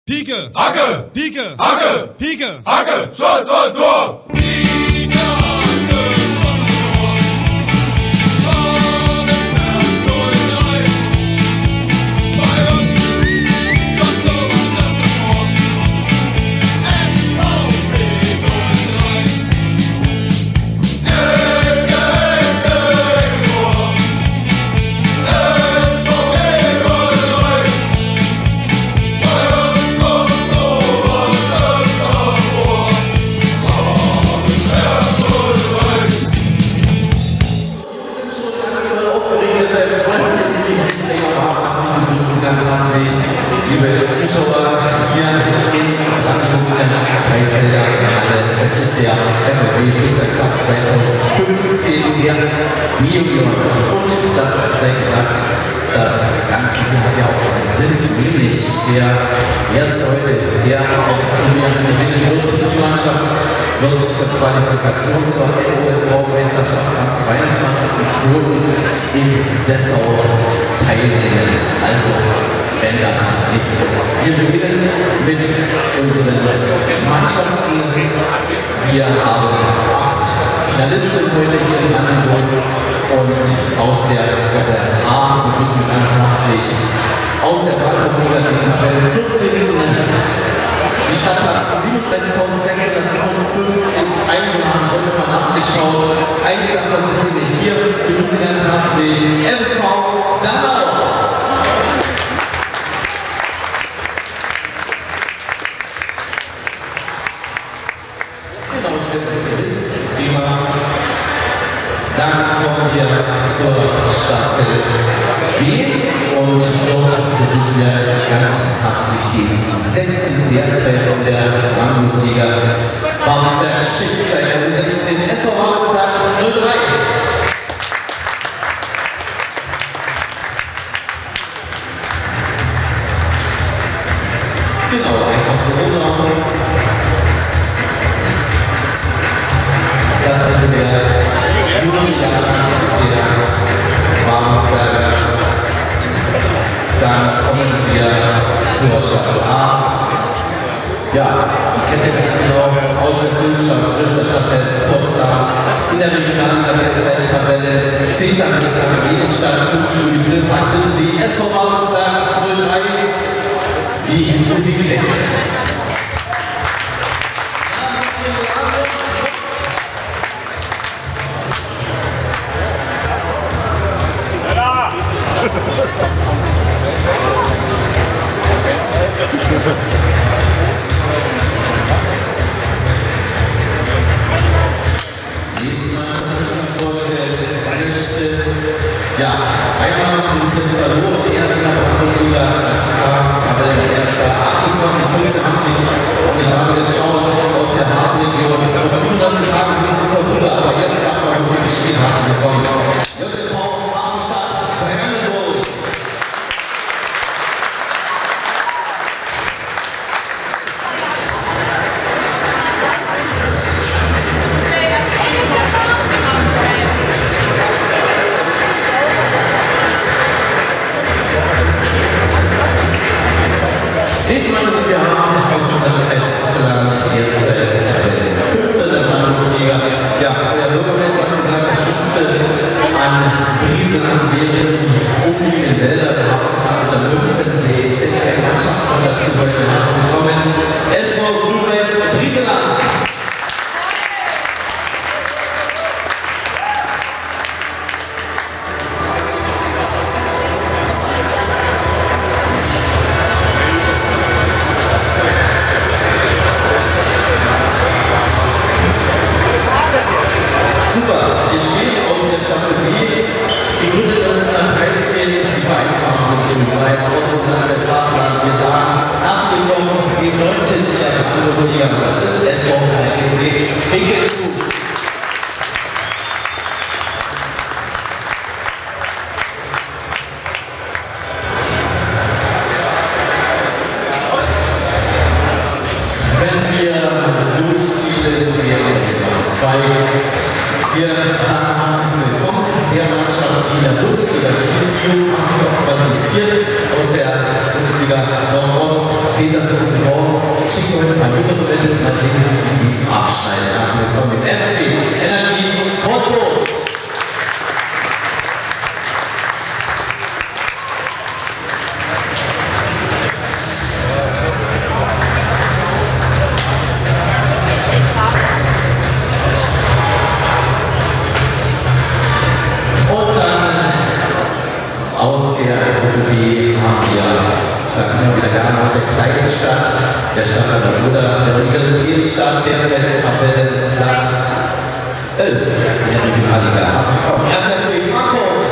Pike, Hacke, Pike, Hacke, Pike, Hacke, Schuss und Tor. Pike, Hacke, Schuss und Tor. Babelsberg 03. Bei uns kommt sowas öfter vor. SVP 03. Ecke, Ecke, Ecke, Tor. SVP 03. Bei uns kommt sowas öfter vor. Babelsberg 03. Ganz herzlich, liebe Zuschauer hier in Brandenburg, Freifelder Halle. Es ist der FLB Futsal Cup 2015, der B-Junioren. Und das sei gesagt, das Ganze hier hat ja auch einen Sinn, nämlich der erste heute, der das Turnier gewinnen wird. Die Mannschaft wird zur Qualifikation zur NOLV-Meisterschaft am 22.02. in Dessau teilnehmen. Also, wenn das nichts ist. Wir beginnen mit unseren Mannschaften. Wir haben 8 Finalisten heute hier in Brandenburg und aus der Gruppe A begrüßen wir ganz herzlich aus der Brandenburger die Tabelle 14. Die Stadt hat 37.657 Einwohner, habe ich heute mal nachgeschaut. Einige davon sind nämlich hier. Wir begrüßen ganz herzlich MSV Dannau. Dann kommen wir zur Staffel B und dort begrüßen wir ganz herzlich den 6. derzeit in der Brandenburg-Liga. Babelsberg schickt seine U16 SV Babelsberg 03. Genau, einfach so rumlaufen. Das ist also der der Babelsberger. Dann kommen wir zur Staffel A. Ja, die kennt ihr ganz genau aus der Filmstadt, größter Stadtteil Potsdams. In der Regionalliga derzeit Tabelle 10. Minister Medienstadt, Filmschule, Filmpark, wissen Sie, SV Babelsberg 03, die U17. Nächste Mannschaft, die ich mir vorstellen möchte. Ja, einmal sind es jetzt verloren, die erste Brandenburger als Tabellenerster. 28 Punkte haben sie. Und ich habe geschaut, aus der Hafenregion. Noch 97 Tage sind sie zur Runde, aber jetzt erstmal so viel Spiel. Herzlich willkommen. JV Hafenstadt Brandenburg. Nächste Mannschaft, die wir haben, aus dem Landkreis Affelland, jetzt Tabelle 5. der Brandenburg-Liga. Ja, der Bürgermeister hat gesagt, das Schlimmste an Brieseland wäre die umliegenden Wälder der Hafenpark und der Löwenfellensee. Ich denke, eine Mannschaft kommt dazu heute. Herzlich willkommen. SV Grün-Weiß Brieseland. Super, wir stehen aus der Staffel B, gegründet 1913, die Vereinsfarben sind grün-weiß, aus dem Nordrhein-Westfalen. Wir sagen herzlich willkommen dem 9. der Brandenburg-Liga. Das ist SV Falkensee. Wenn wir durchziehen, wäre es noch 2. Wir sagen herzlich willkommen der Mannschaft, die in der Bundesliga spielt. Die Jungs haben sich auch qualifiziert aus der Bundesliga Nordost C. 10. Sitzung vor. Schickt euch ein paar Jüngere mit, mal sehen, wie sie abschneiden. Herzlich willkommen im FC Energie Cottbus. Aus der Gruppe B haben wir, ich sag's mal wieder gerne, aus der Kreisstadt, der Stadt an der Oder, der Universitätsstadt, derzeit Tabellenplatz 11 in der Regionalliga. Herzlich willkommen, 1. FC Frankfurt.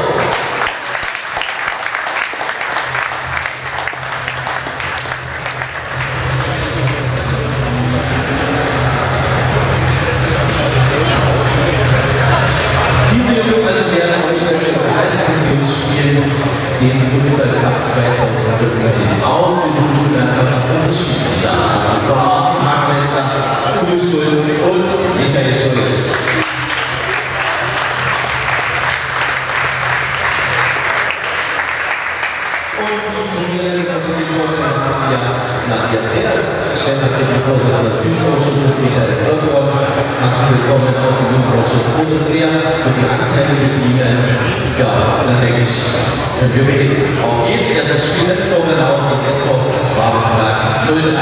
Diese Jungs also werden euch unterhalten, diese Jungs spielen den Futsal Cup 2015 aus. Wir begrüßen ganz herzlich unsere Schiedsrichter. Also willkommen Martin Hagmeister, Uwe Schulz und Michael Schulz. Und die Turniere natürlich vorstellen haben wir Matthias Ders, stellvertretender Vorsitzender des Jugendausschusses, Michael Förderer. Herzlich willkommen aus dem Jugendausschuss Bundeswehr und die Anzeigerichtlinie. Ja, und dann denke ich, wir beginnen. Auf geht's, erstes Spiel der Zauberlau gegen SV Babelsberg 03.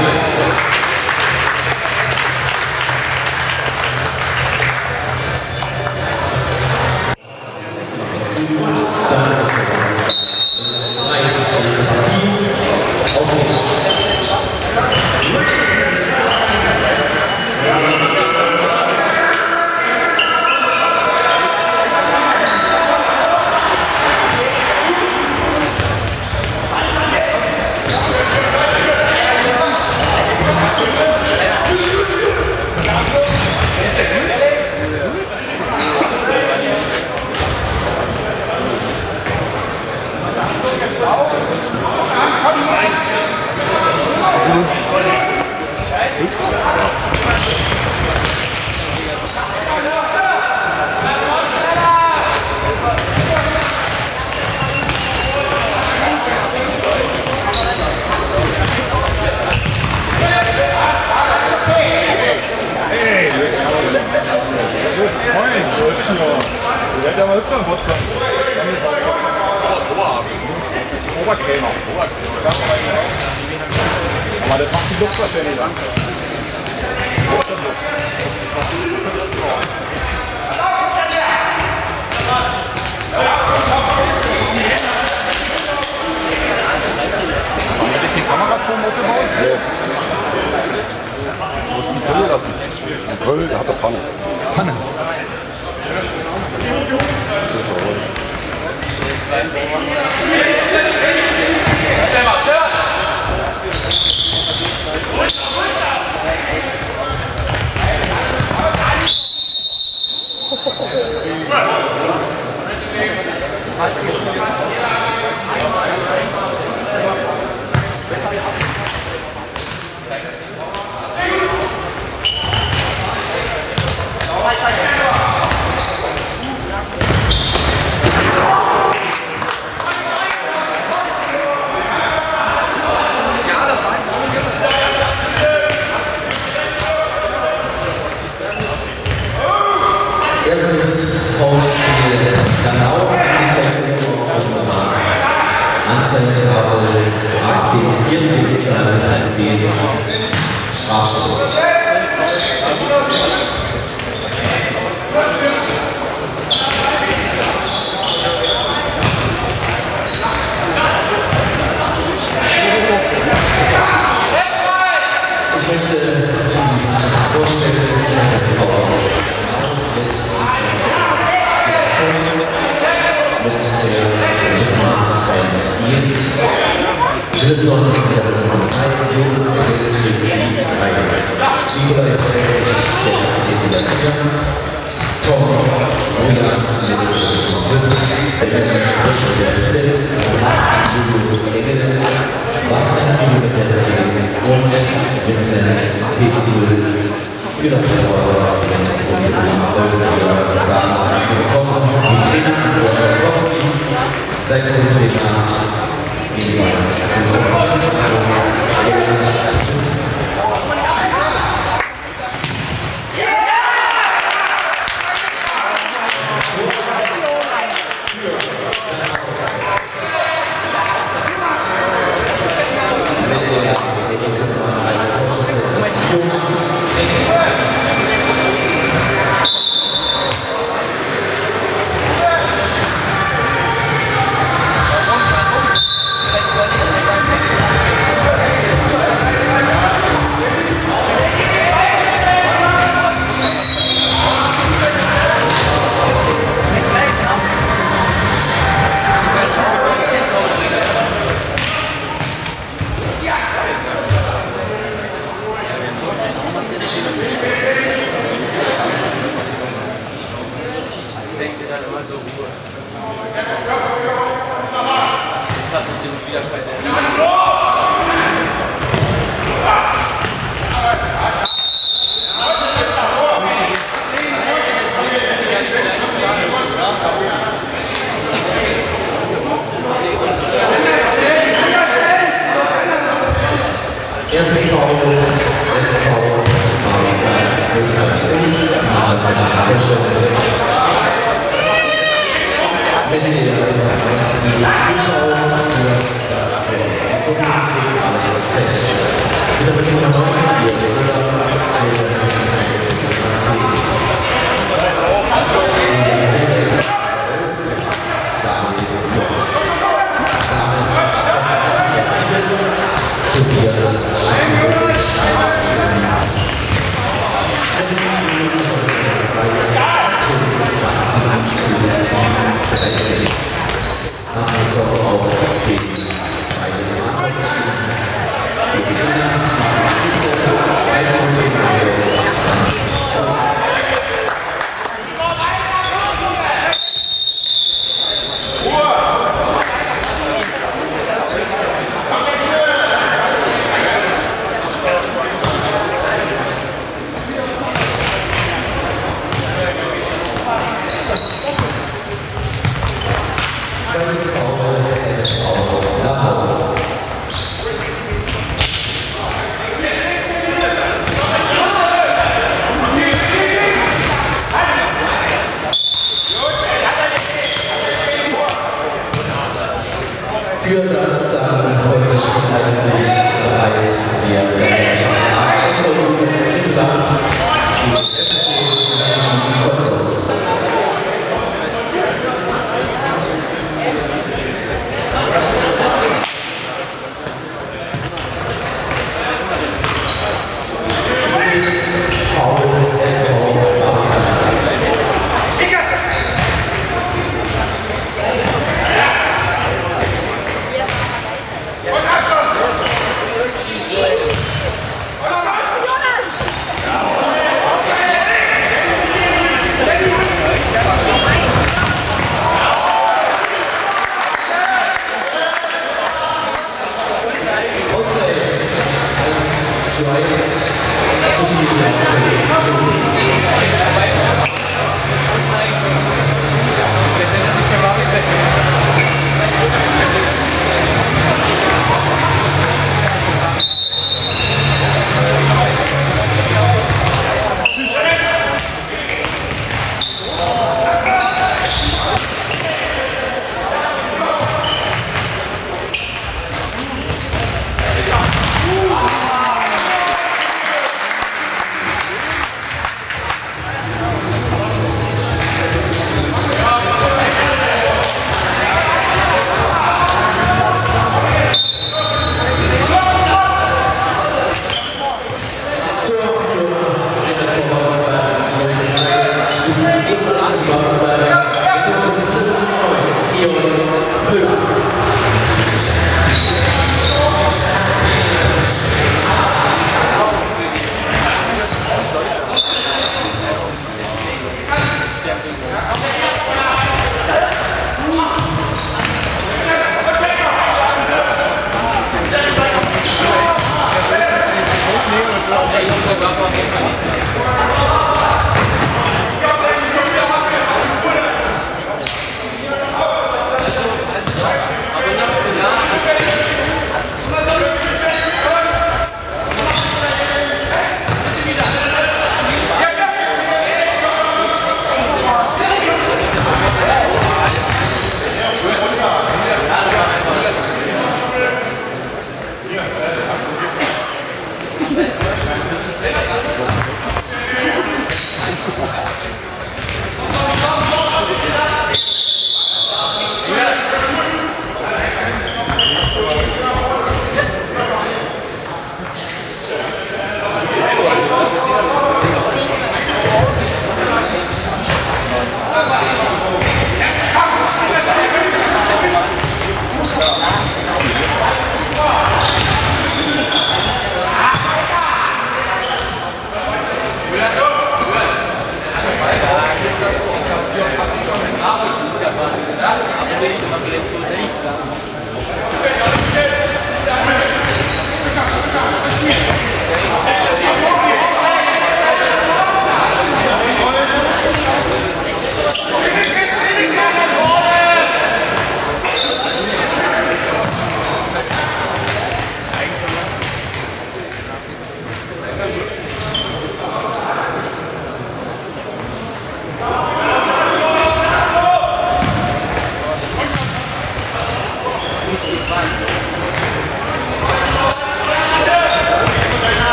Oberkrämer. Aber das macht die Luft wahrscheinlich an. Haben wir den Kameraturm aufgebaut? Nee. Du musst die Brille lassen. Die Brille, der hat eine Panne. Panne? Erstes Foulspiel Ganau, Anzeige auf unserer Anzeigetafel ab dem 4. Gegenstand den Strafstoß. Ich möchte Ihnen die Mannschaft vorstellen, das mit der Nummer 1 Nils Hilton, der Nummer 2 Jonas Geld gegen die 3 Nikolai Brecht, der Kapitän der 4 Tom Roja mit der Nummer 5 Benjamin Buschel der 4 8 Julius Engel Bastian Triebe mit der 10 und Vincent Petruhl für das Tor mit der Nummer 11 wir sagen herzlich willkommen die Trainer Andreas Sarkowski, sein Co-Trainer ebenfalls willkommen und Erstes Foul, SV Babelsberg mit einem Punkt, Mannschaftsmannschaft Vorstellung. Mit der einzigen Zuschauer für das Feld. Die Vorsitzende Alex Zech. Mit der Nummer 9, Jörg Müller, für Nummer 10. David Josch. Samet Tobias Schaffelwitsch. Also auch den beiden Verantwortlichen, den Trainer, die Spitze, Seiten und den für das dann folgende Spiel halten sich bereit der Mannschaft ASV Gisela gegen FC Cottbus. Foul SV Babelsberg. So eins zwischen den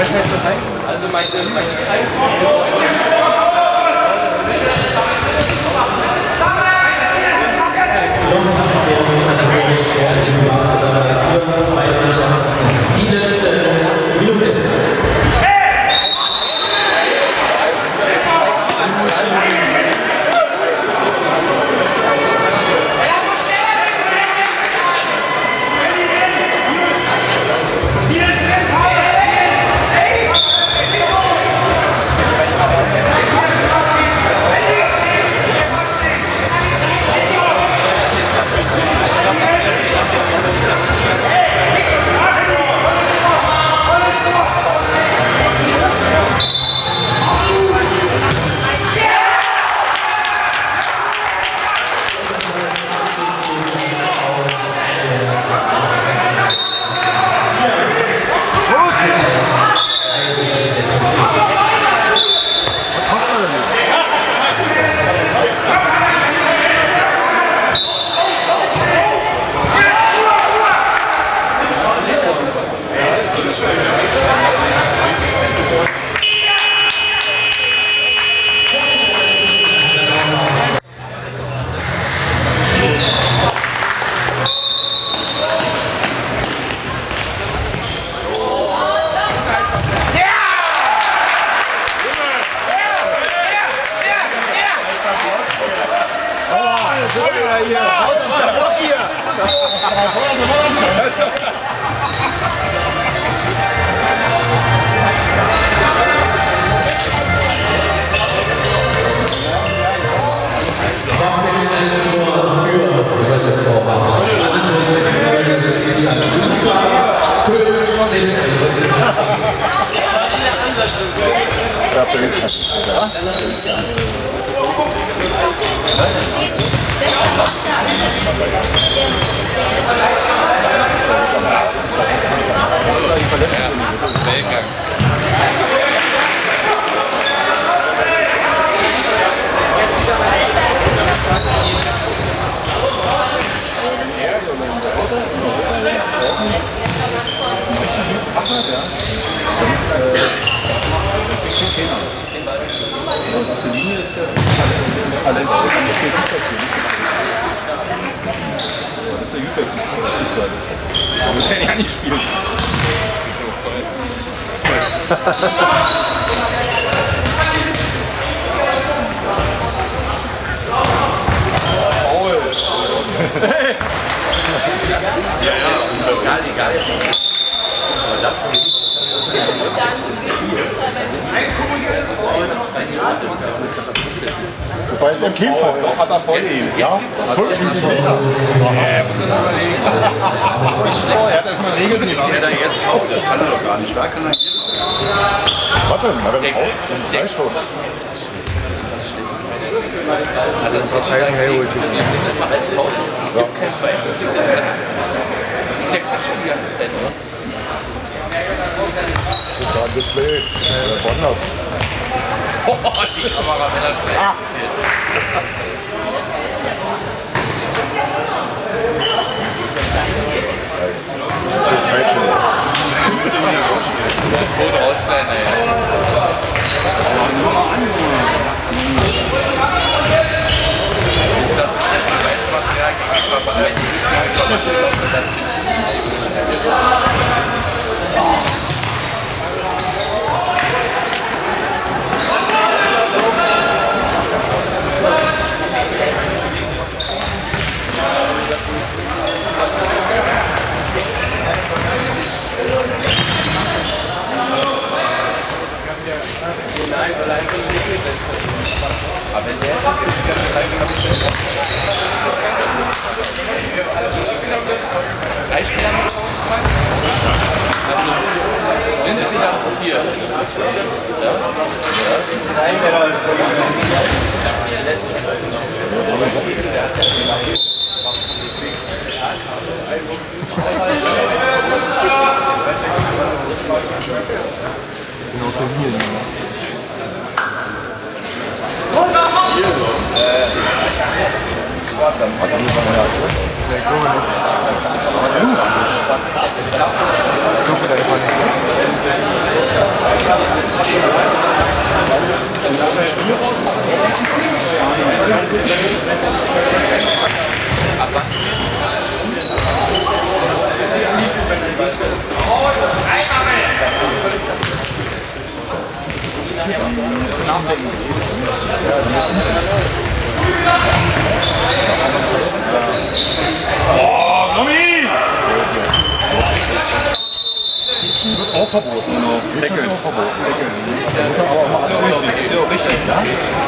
Also meine die letzte Minute. Wobei der Käfer hat er vor ihm. Ja, 50 Meter. Er hat erstmal Regeln gemacht. Der da jetzt kaut, das kann er doch gar nicht. Da kann er hier. Warte, na dann kaut. Drei Schuss. Hat er zwar keinen Hellwood als Faust. Ja. Der quatscht die ganze Zeit, oder? Da ein Display. Woanders. Die Kamera, wenn er schnell Tod rausschneiden, ey. Ist das Beweismaterial gegen die Körper? Aber wenn der jetzt habe ich schon drei Spieler mit aufgefallen. Also mindestens am Papier. Ja. Armdenken. Oh, Romy! Wird auch verboten. Deckel. Wird auch verboten. Deckel. Aber auch alles Ist ja auch richtig, ja?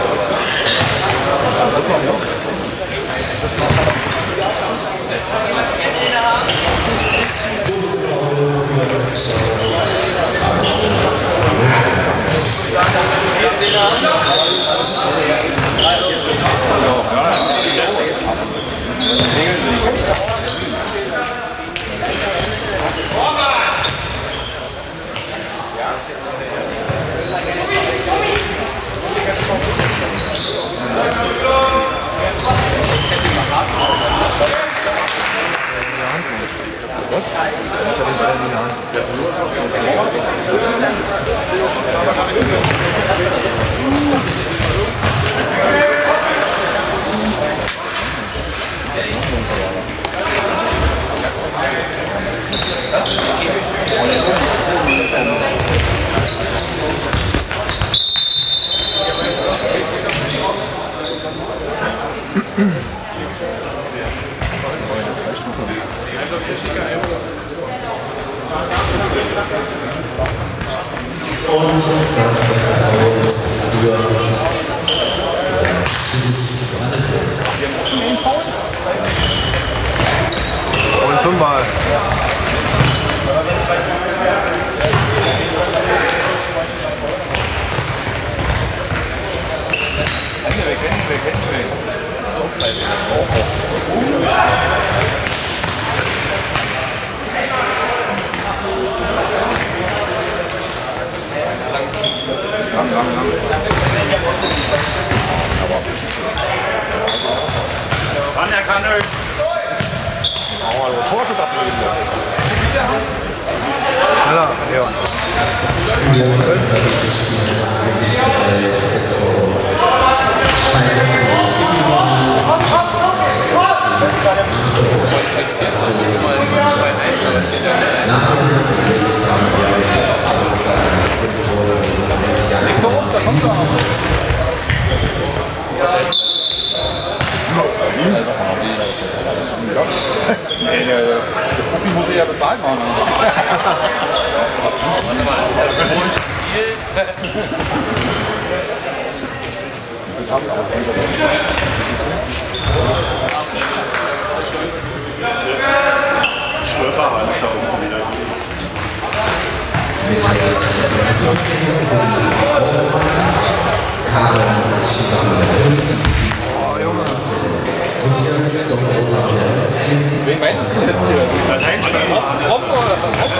Und das ist für Und schon mal. Anerkannt. Porsche darf man schneller, ja. Da kommt er. Nee, der Profi muss ich ja bezahlt machen. Warte mal, ist der Spiel? Stolperhand ist da unten wieder. mit der Organisation von Karen Schivan der 5. Tobias Doktor der 10. Wen meinst du jetzt hier? Hopp oder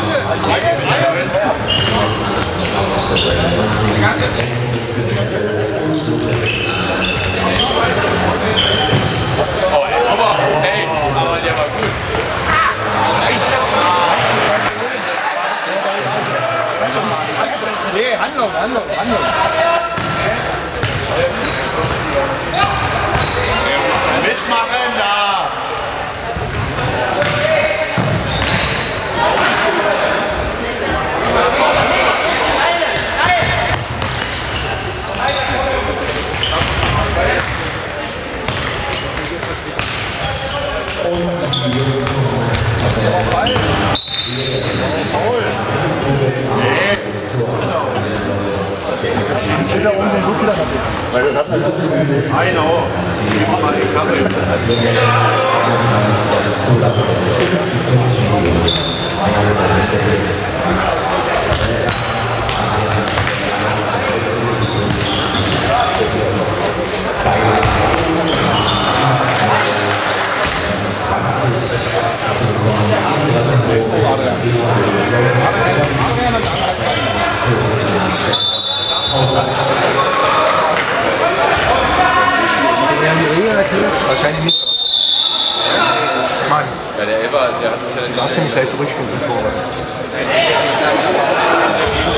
aber der war gut. Nee, Handlung. Mitmachen da! I know. Gib mal die Kamera. Wahrscheinlich nicht. Mann. Ja, der Elber, der hat sich ja den Lass mich gleich zurückspielen.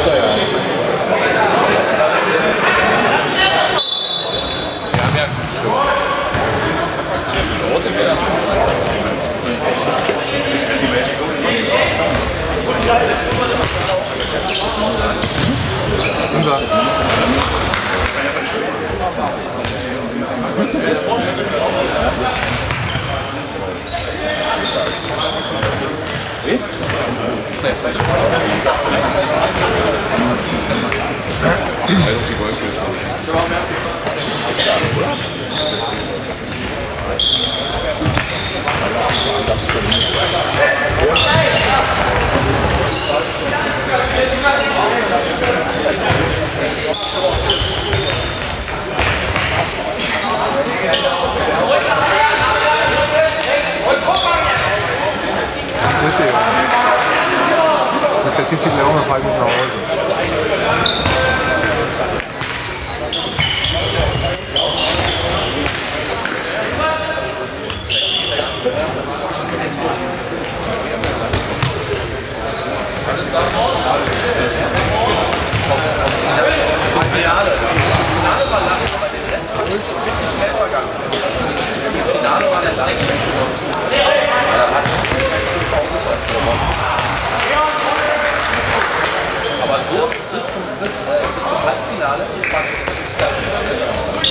Das zieht sich mir auch noch 5 Minuten nach Hause. Finale war lang, aber den Rest war richtig schnell vergangen. Das Finale war der lang. Aber so bis zum Halbfinale war es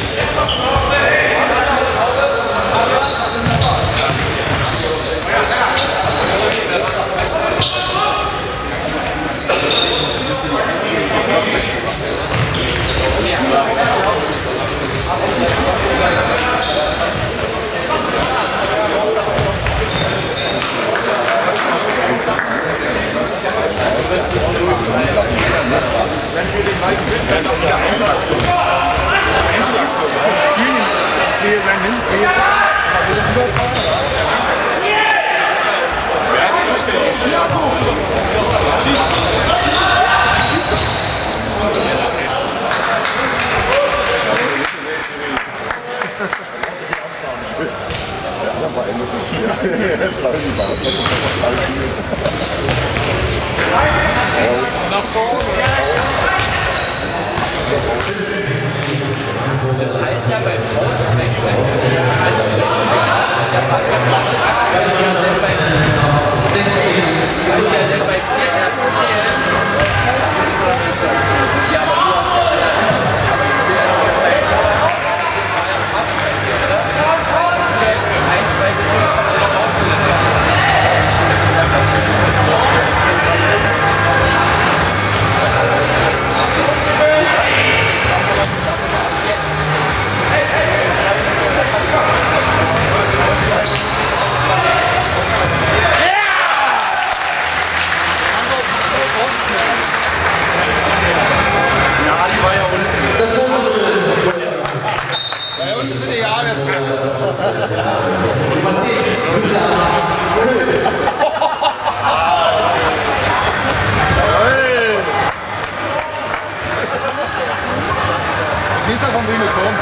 Das heißt ja beim Auswechseln, der Pass bei 60 bei 4 ersten Zählen. Ja, aber du hast Nächster vom Bühne schon.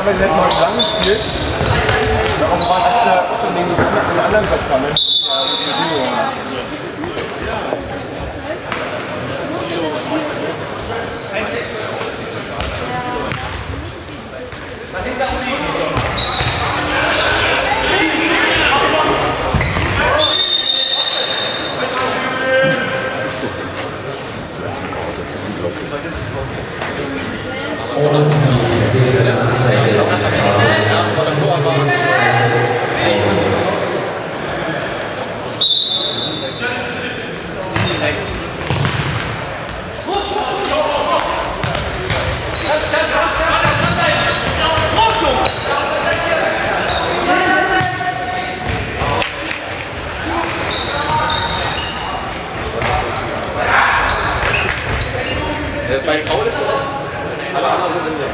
aber die hätten heute lang gespielt. Darum waren alle den anderen versammeln. Und Sie sehen eine Anzeige. Bei Foul ist alle anderen sind in der.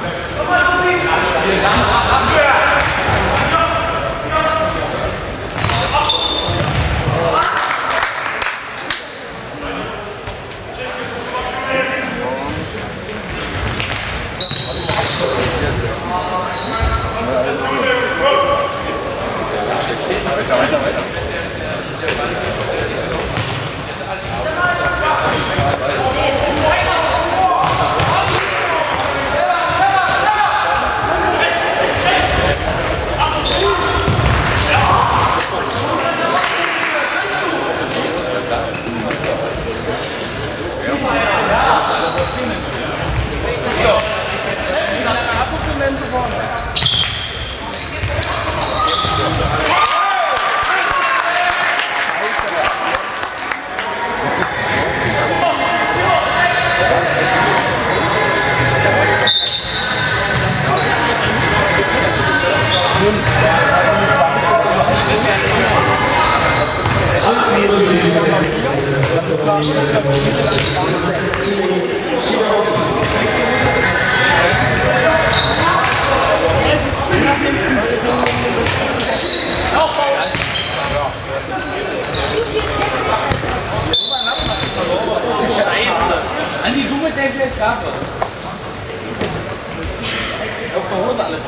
Andi, du mit der jetzt Gabe. Auf der Hose alles.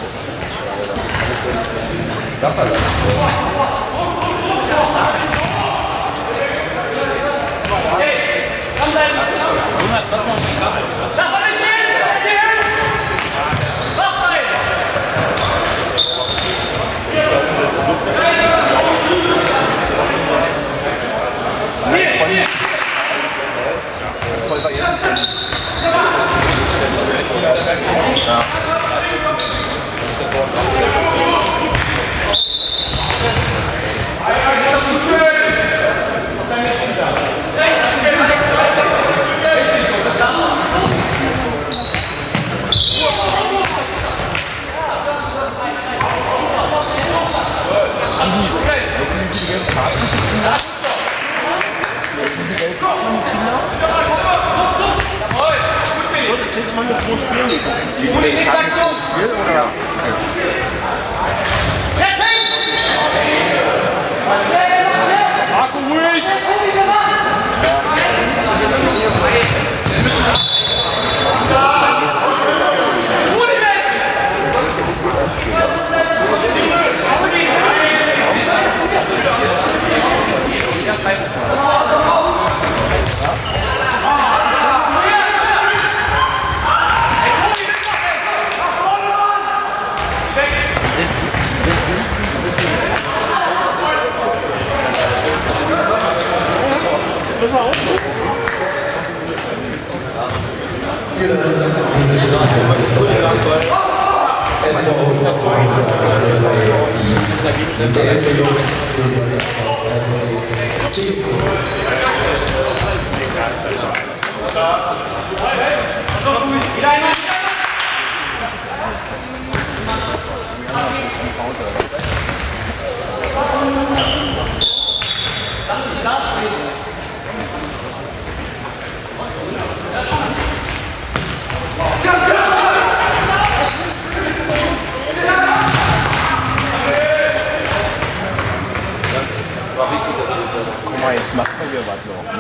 Hey, komm da! Jonas, was noch nicht Gabe? Lass mal nicht hin! Geh hin! Was rein! Hier! Das voll vergessen. Ja. Marco, ruhig! Für das nächste Stadion es war War wichtig, dass er das hört. Guck mal, jetzt macht man hier was noch.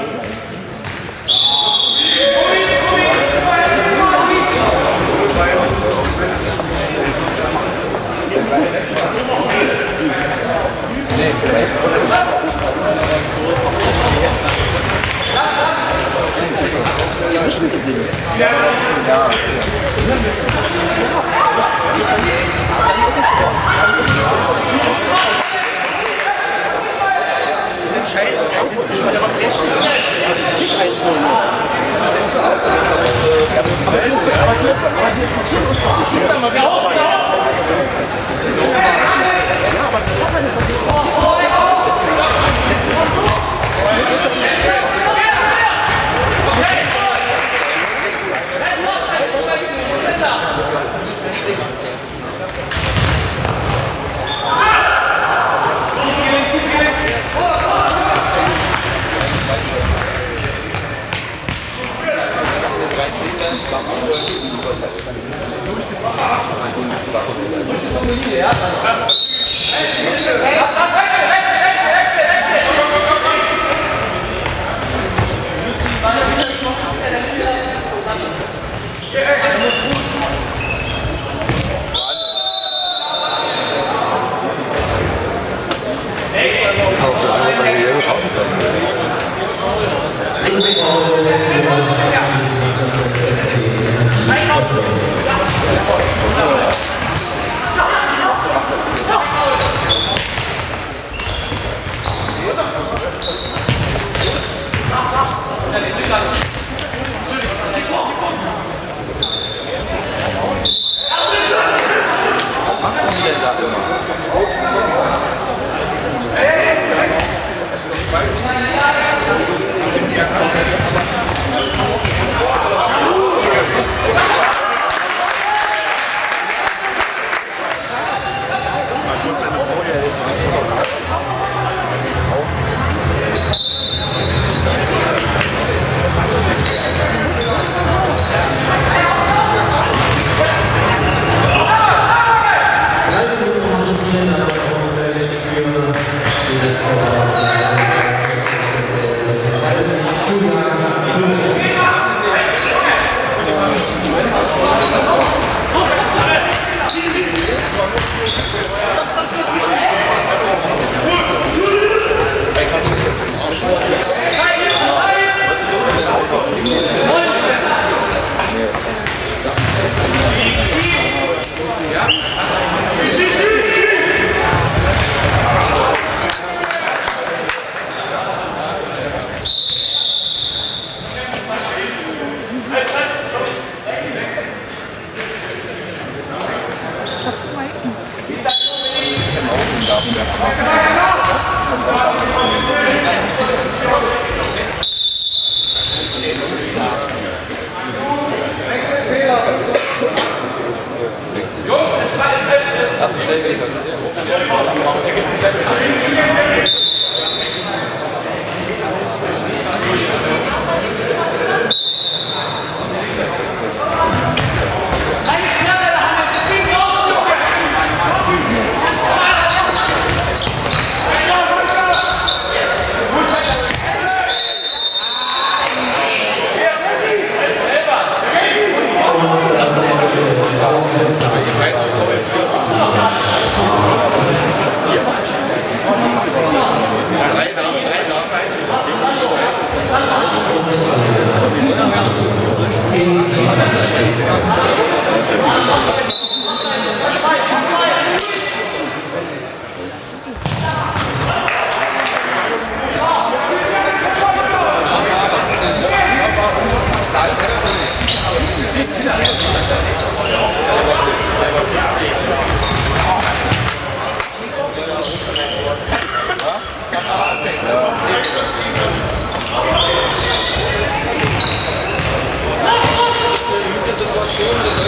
Situation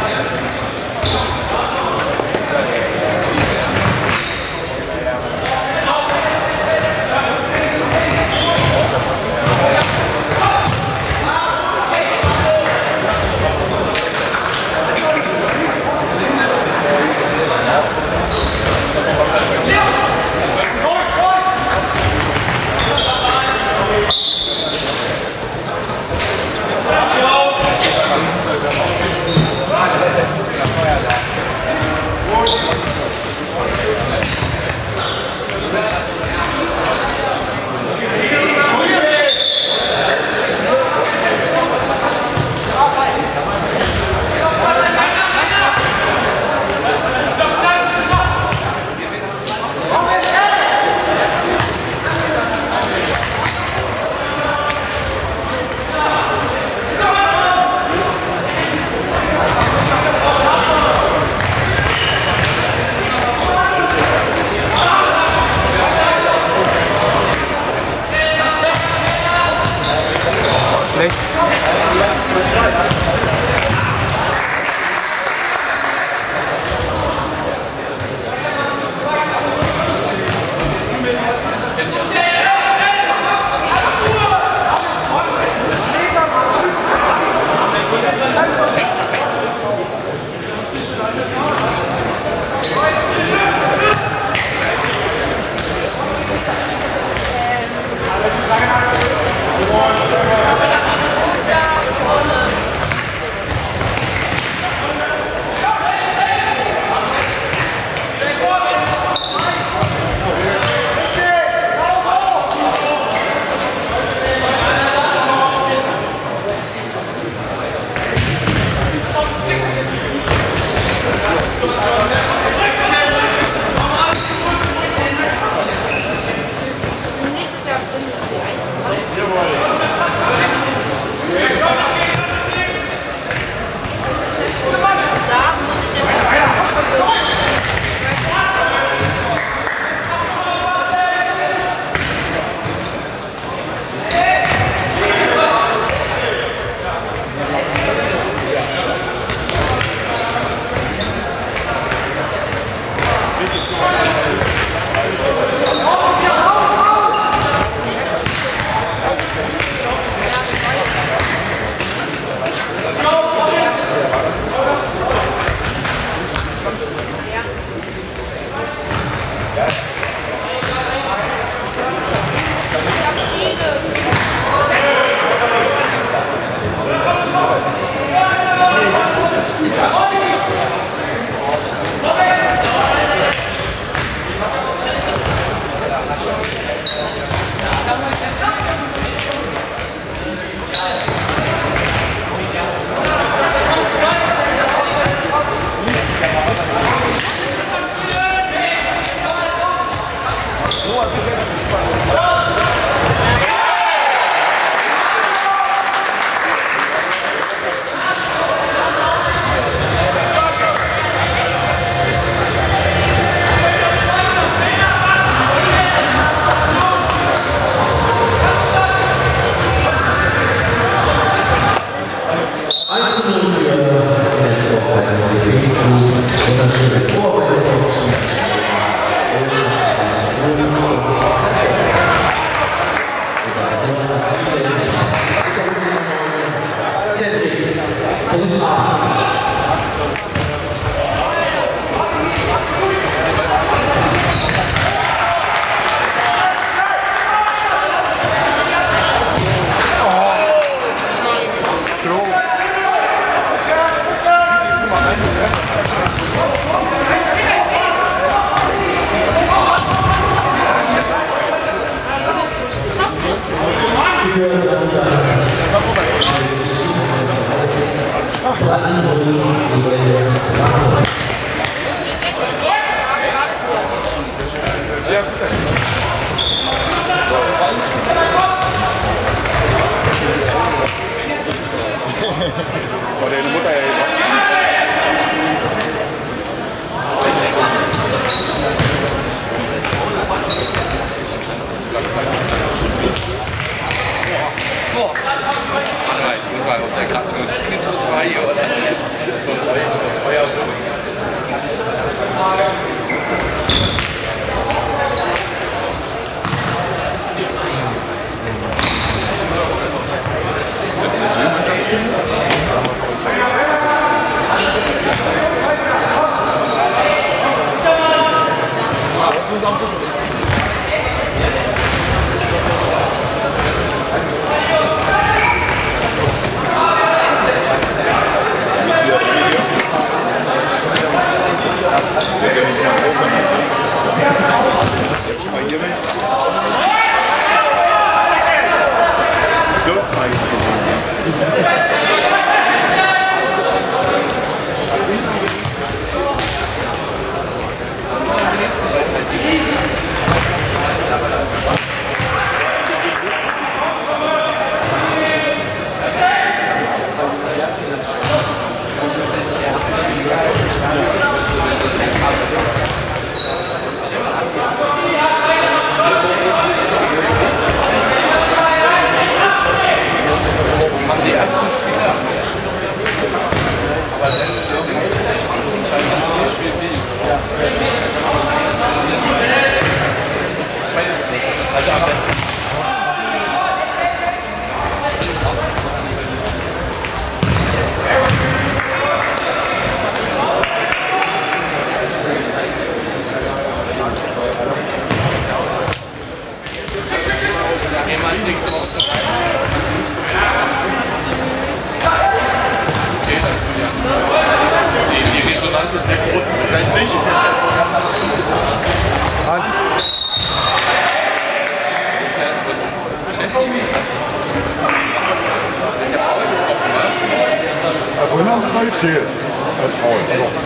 Ja. faul.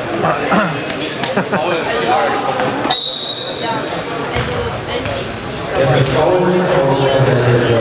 Erstes Foul auf der Seite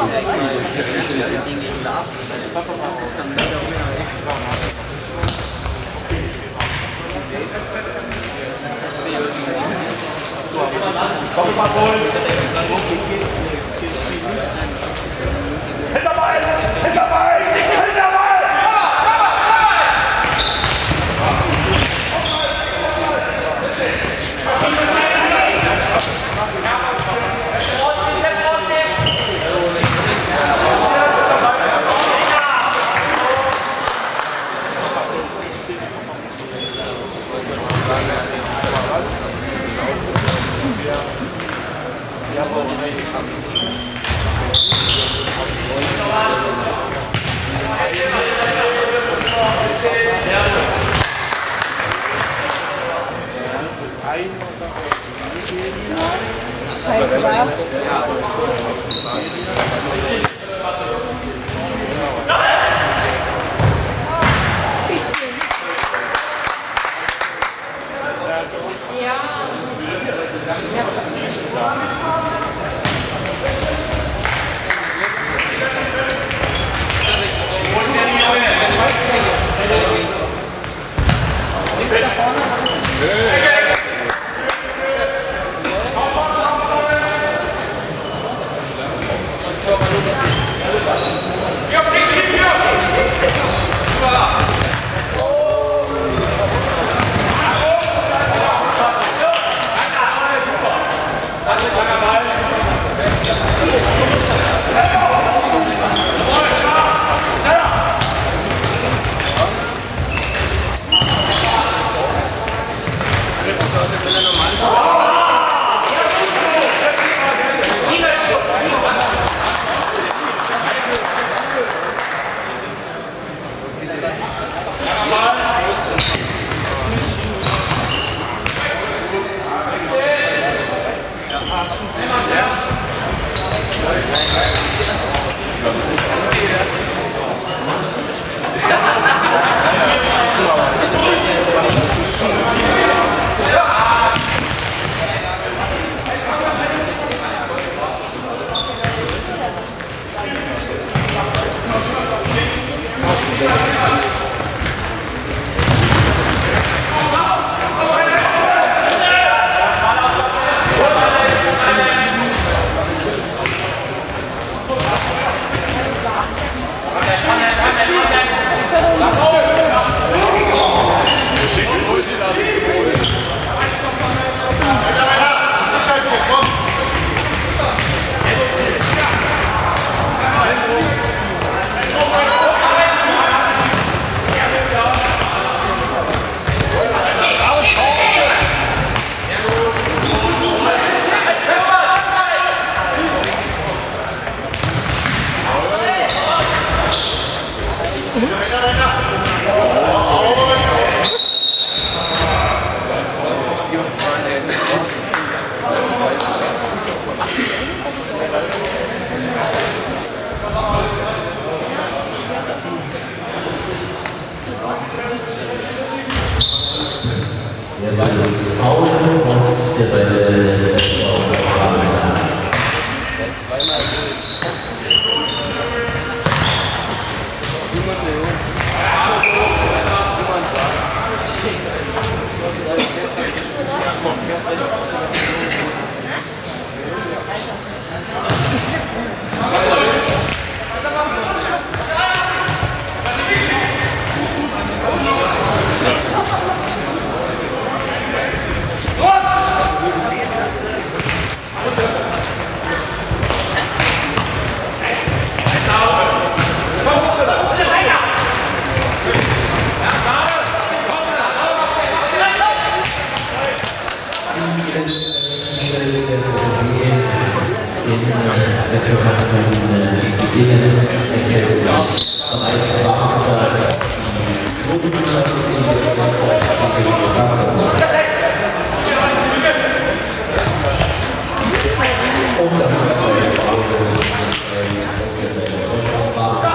Ding gegen Lars. Scheiße, war. Bisschen. Ja. Erstes Foul auf der Seite des SV Ravensburg. Zweimal beginnen. Es hält sich bereit Ravensburg, die zweite Mannschaft in der letzten und das zweite Foul auf der Seite von Ravensburg.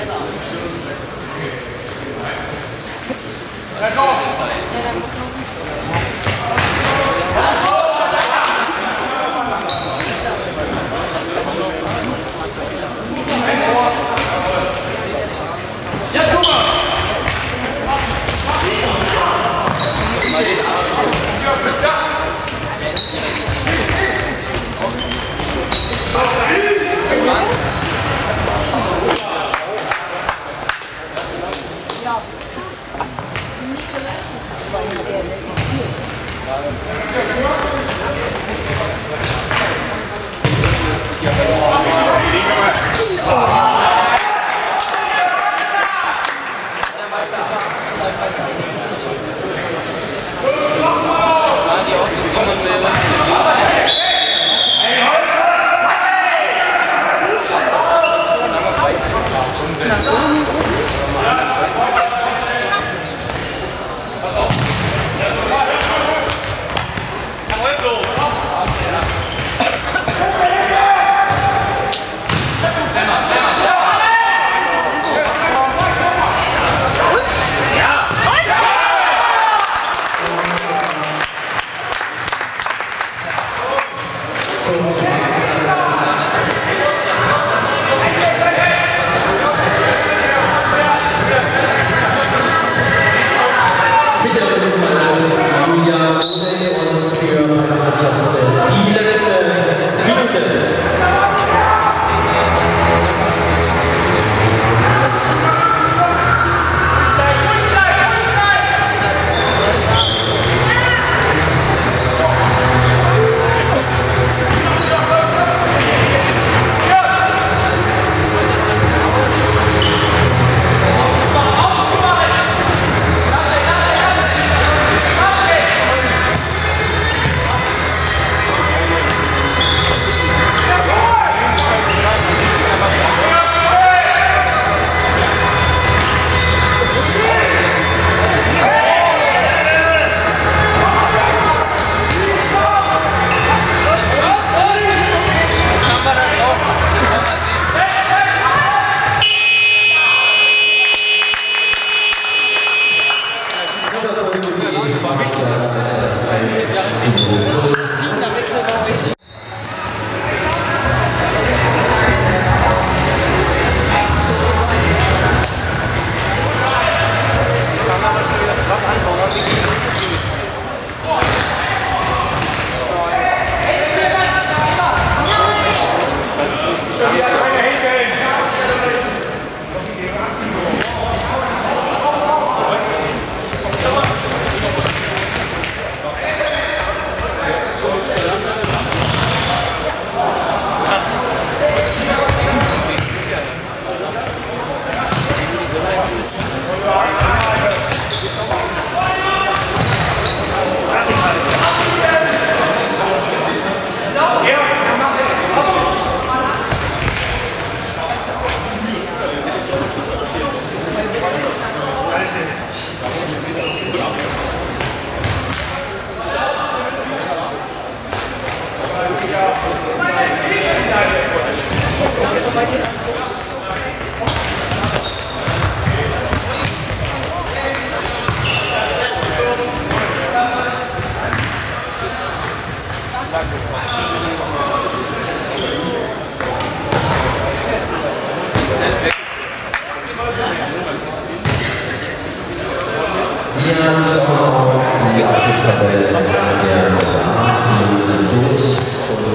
Wir schauen auf die Abschlusstabelle der Liga. Die Jungs sind durch und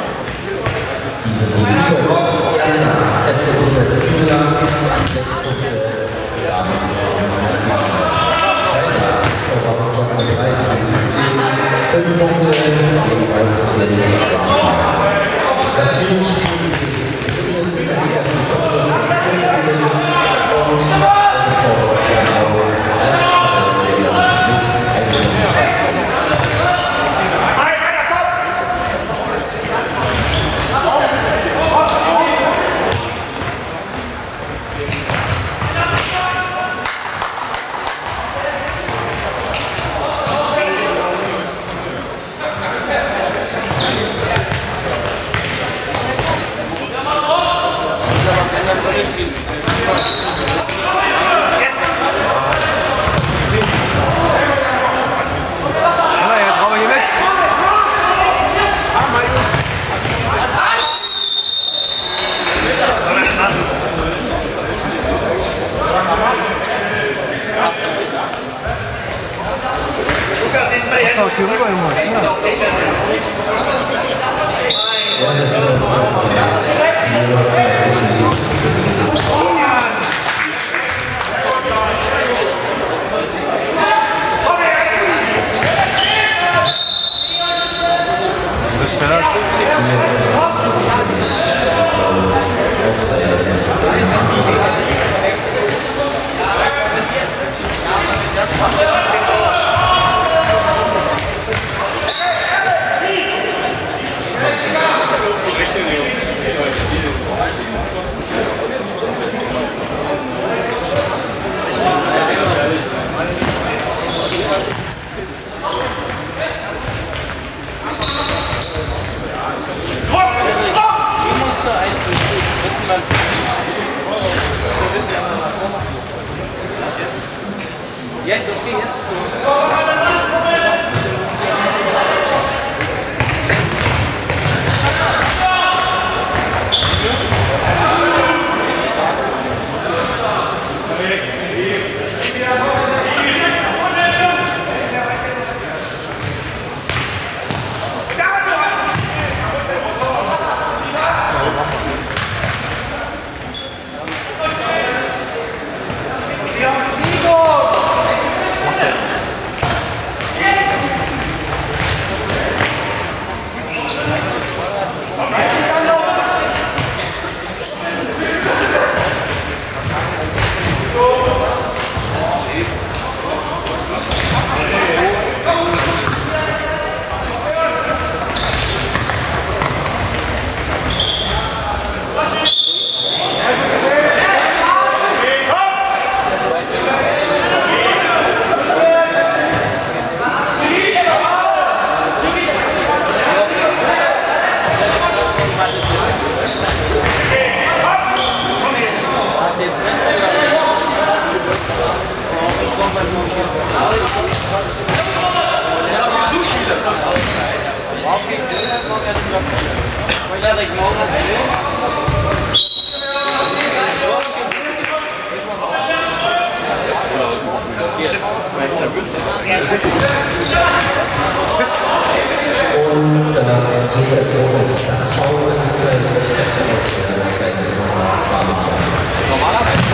diese sind für Box. Erster SV Best Gieseler, 6 Punkte, damit zweiter SV Babelsberg mit 3, die Jungs mit 10, 5 Punkte, ebenfalls in der Schwarzwald. Dazu spielen die FCK und SV Bernau als Thank you. Jetzt, okay, jetzt. Und das Telefon, das Foul angezeigt auf der Seite von Babelsberg. Normalerweise.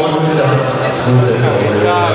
Und das gute Foul.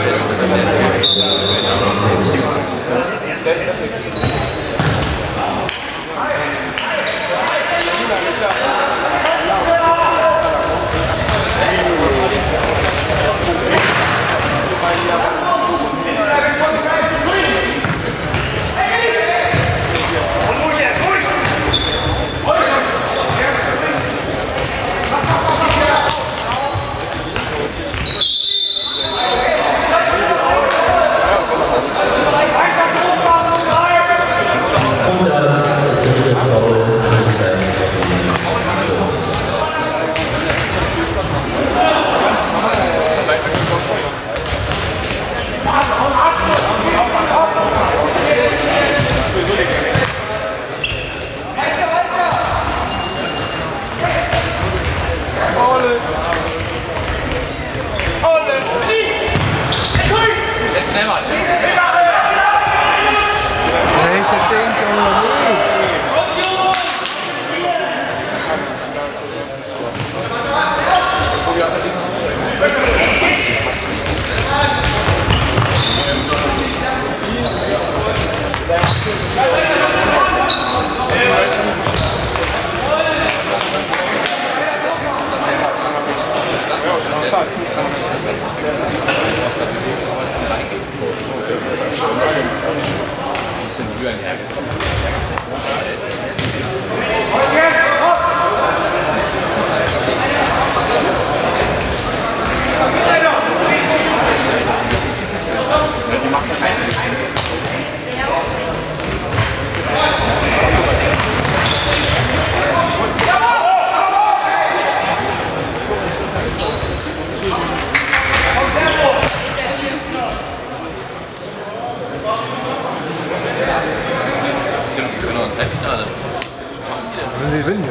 Wenn sie gewinnen, ja.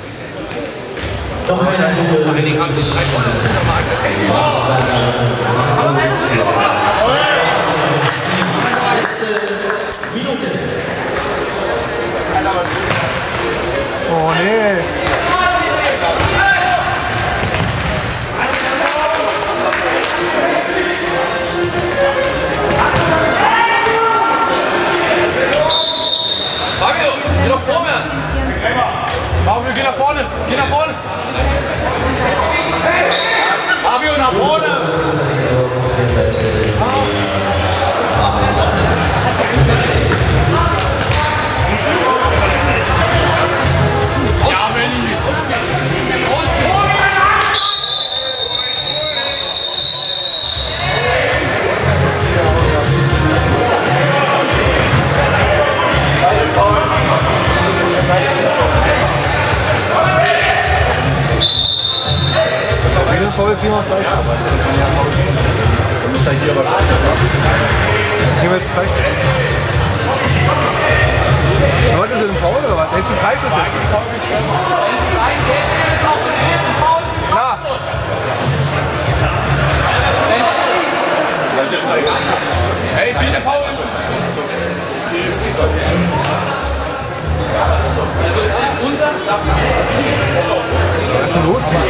Noch ein Tor. Letzte Minute. Oh nee. Fabio, geh doch vorwärts! Fabio, geh nach vorne! Geh nach vorne! Fabio, nach vorne! Ja, Manni! Voll 400 da muss er hier aber hier wird es falsch. Was ist denn ein Foul oder was? Hältst du falsch ist jetzt? Klar. Hey, viele Foul! Was ist denn los, Mann?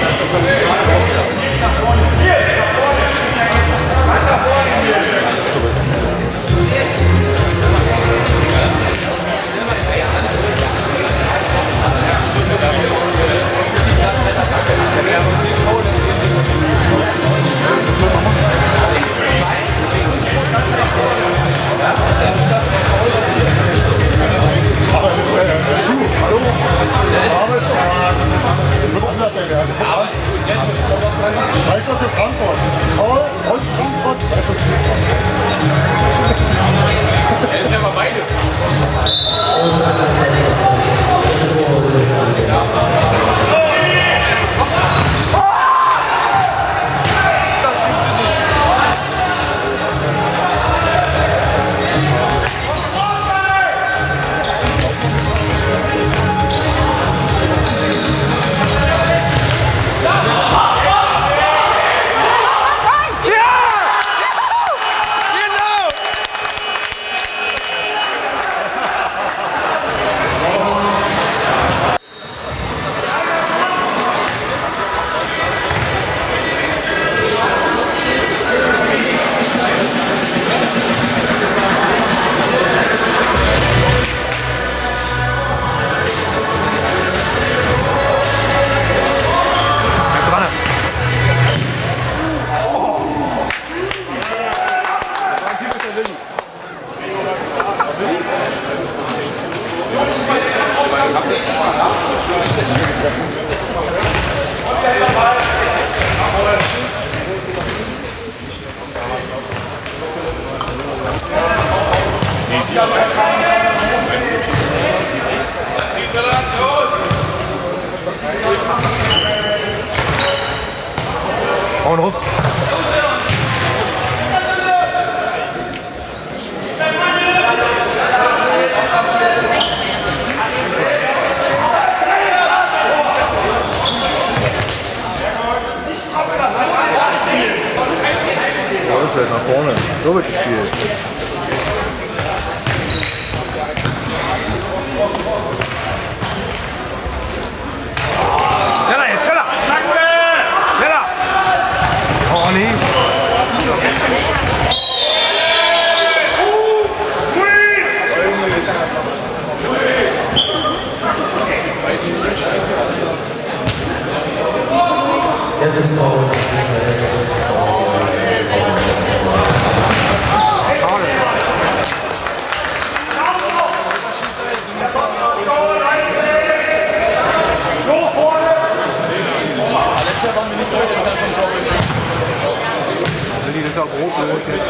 Hauen ruf. Das wird nach vorne. So wird gespielt. Schneller jetzt, schneller! Schneller! Oh nee! Erstes Foul. Das ist ja rot jetzt.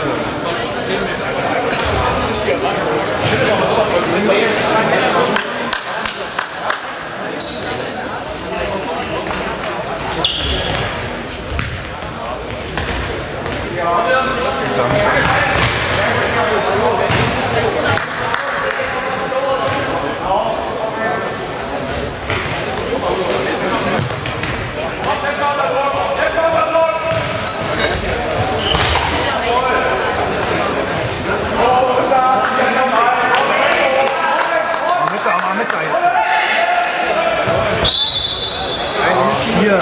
Hier.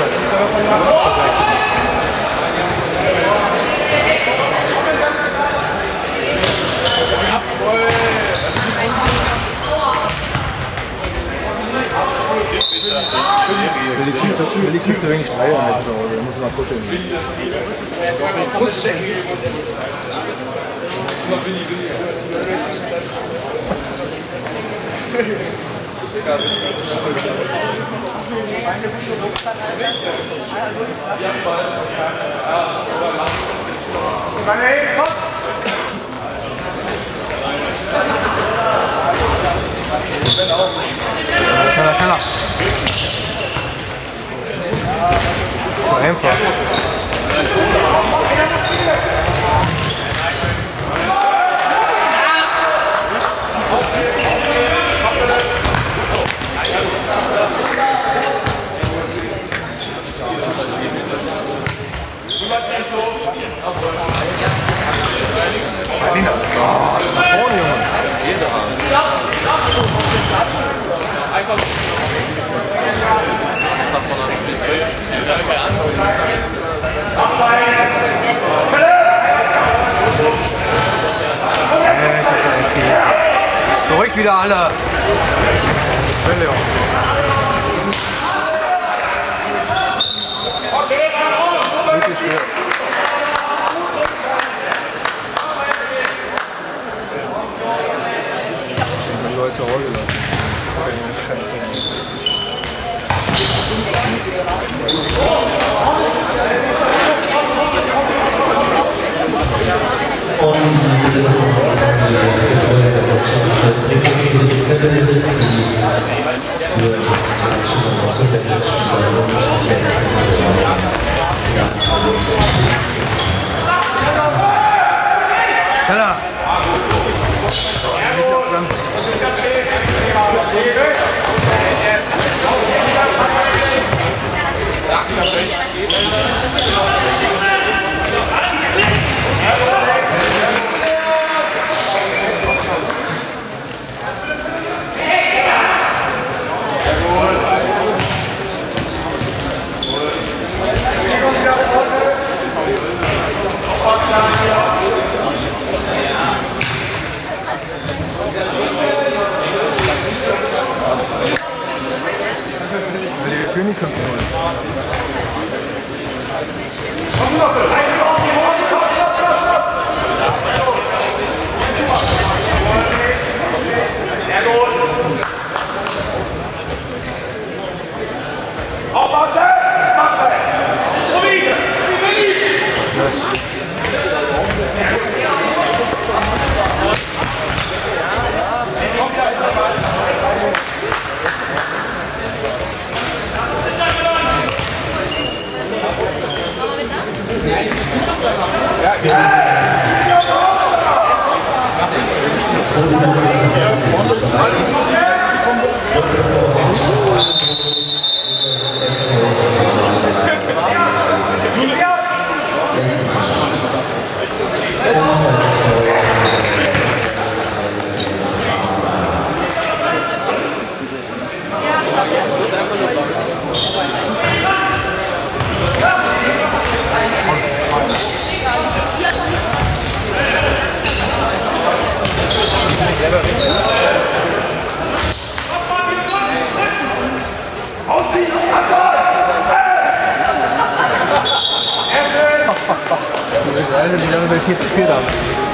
Will ich nicht so wenig Schreier mit so, da muss man mal gucken. Schneller, schneller. So einfach. Vorne, Junge. Zurück wieder alle. Wirklich schwer. Die Leute rollen lassen. Und die Betreuer der Mannschaft bringen viele Zettel, die für die National aus dem besten Spieler und besten Schneller! Wir führen nicht 5-0. Wie lange wir hier gespielt haben.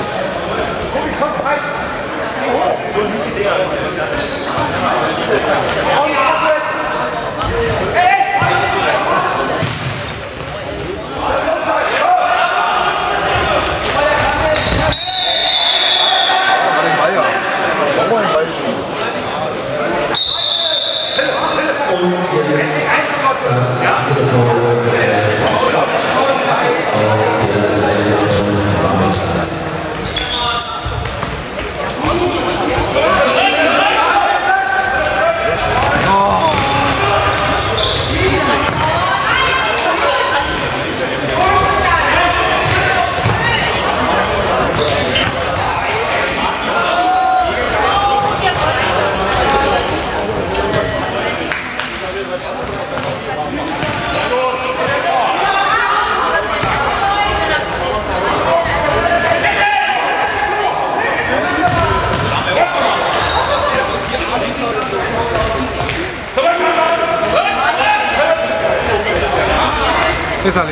Jetzt alleine.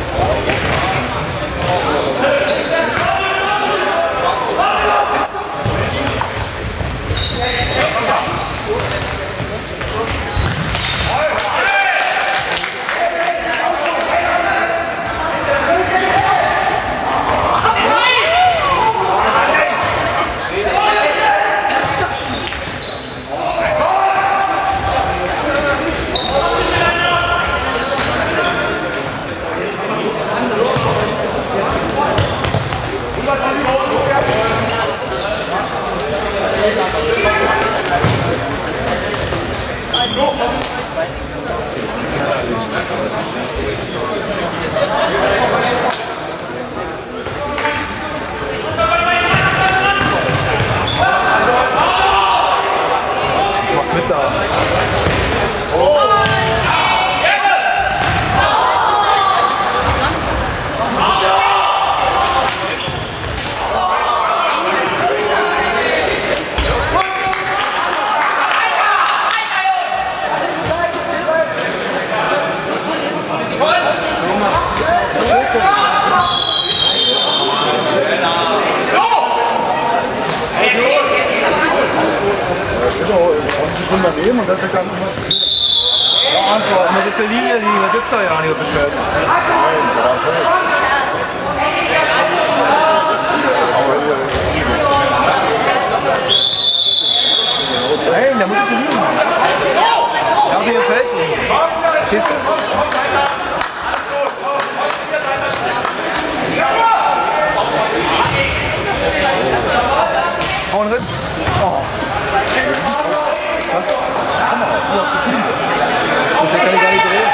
Daneben und dann wird dann immer ja, Antwort. Immer so eine Linie liegen, da gibt's doch ja nicht beschwert. Nein, der muss nicht liegen. Ja, wie im Feld liegen. Stehst du? Hauen rein. Oh. Das kann ich gar nicht drehen.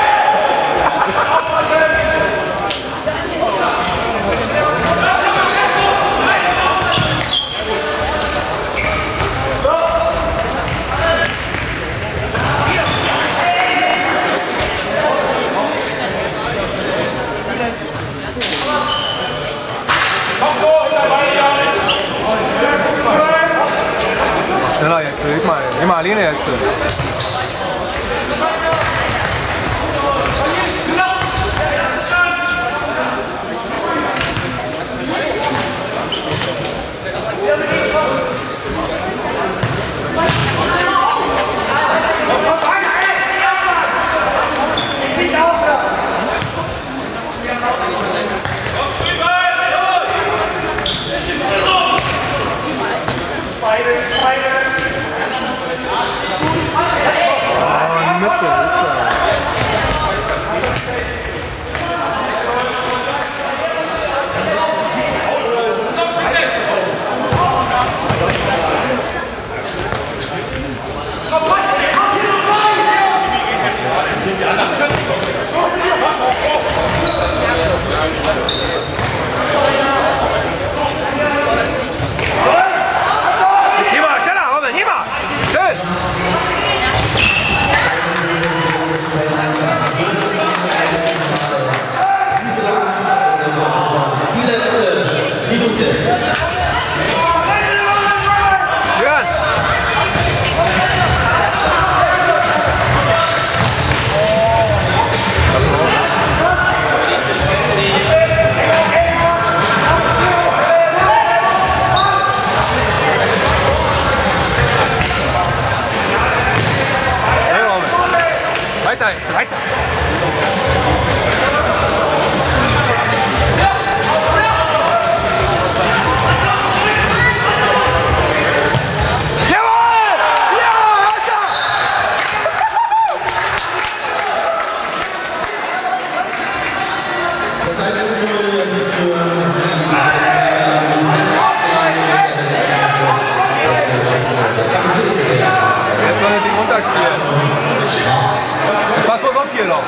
Pass mal auf hier noch.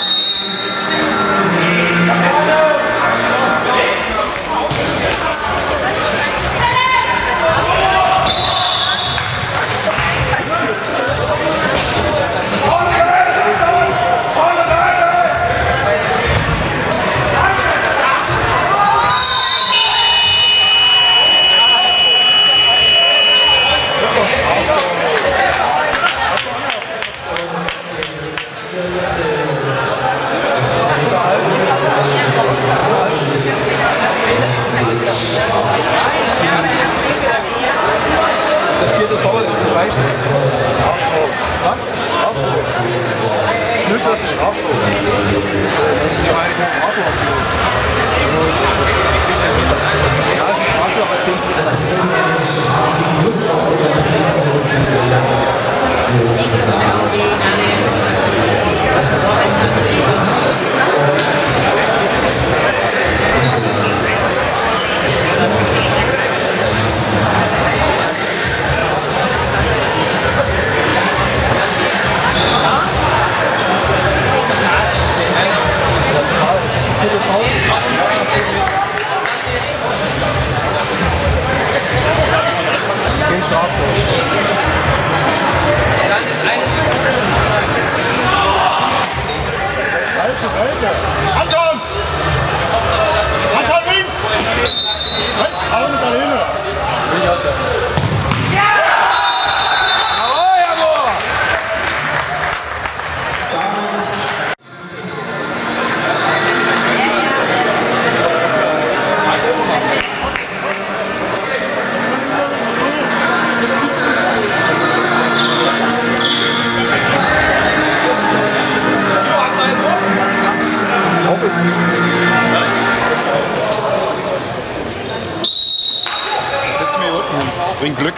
Bringt Glück.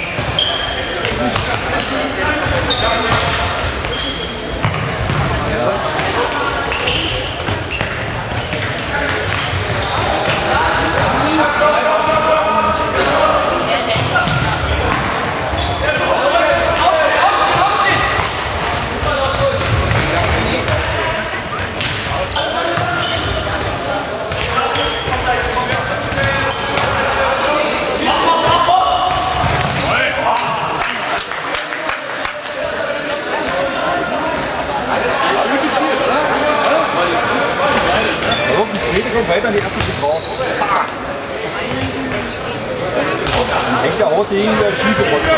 Weiter in die erste gebraucht. Hängt ja aus, irgendwie ein Schießerbock.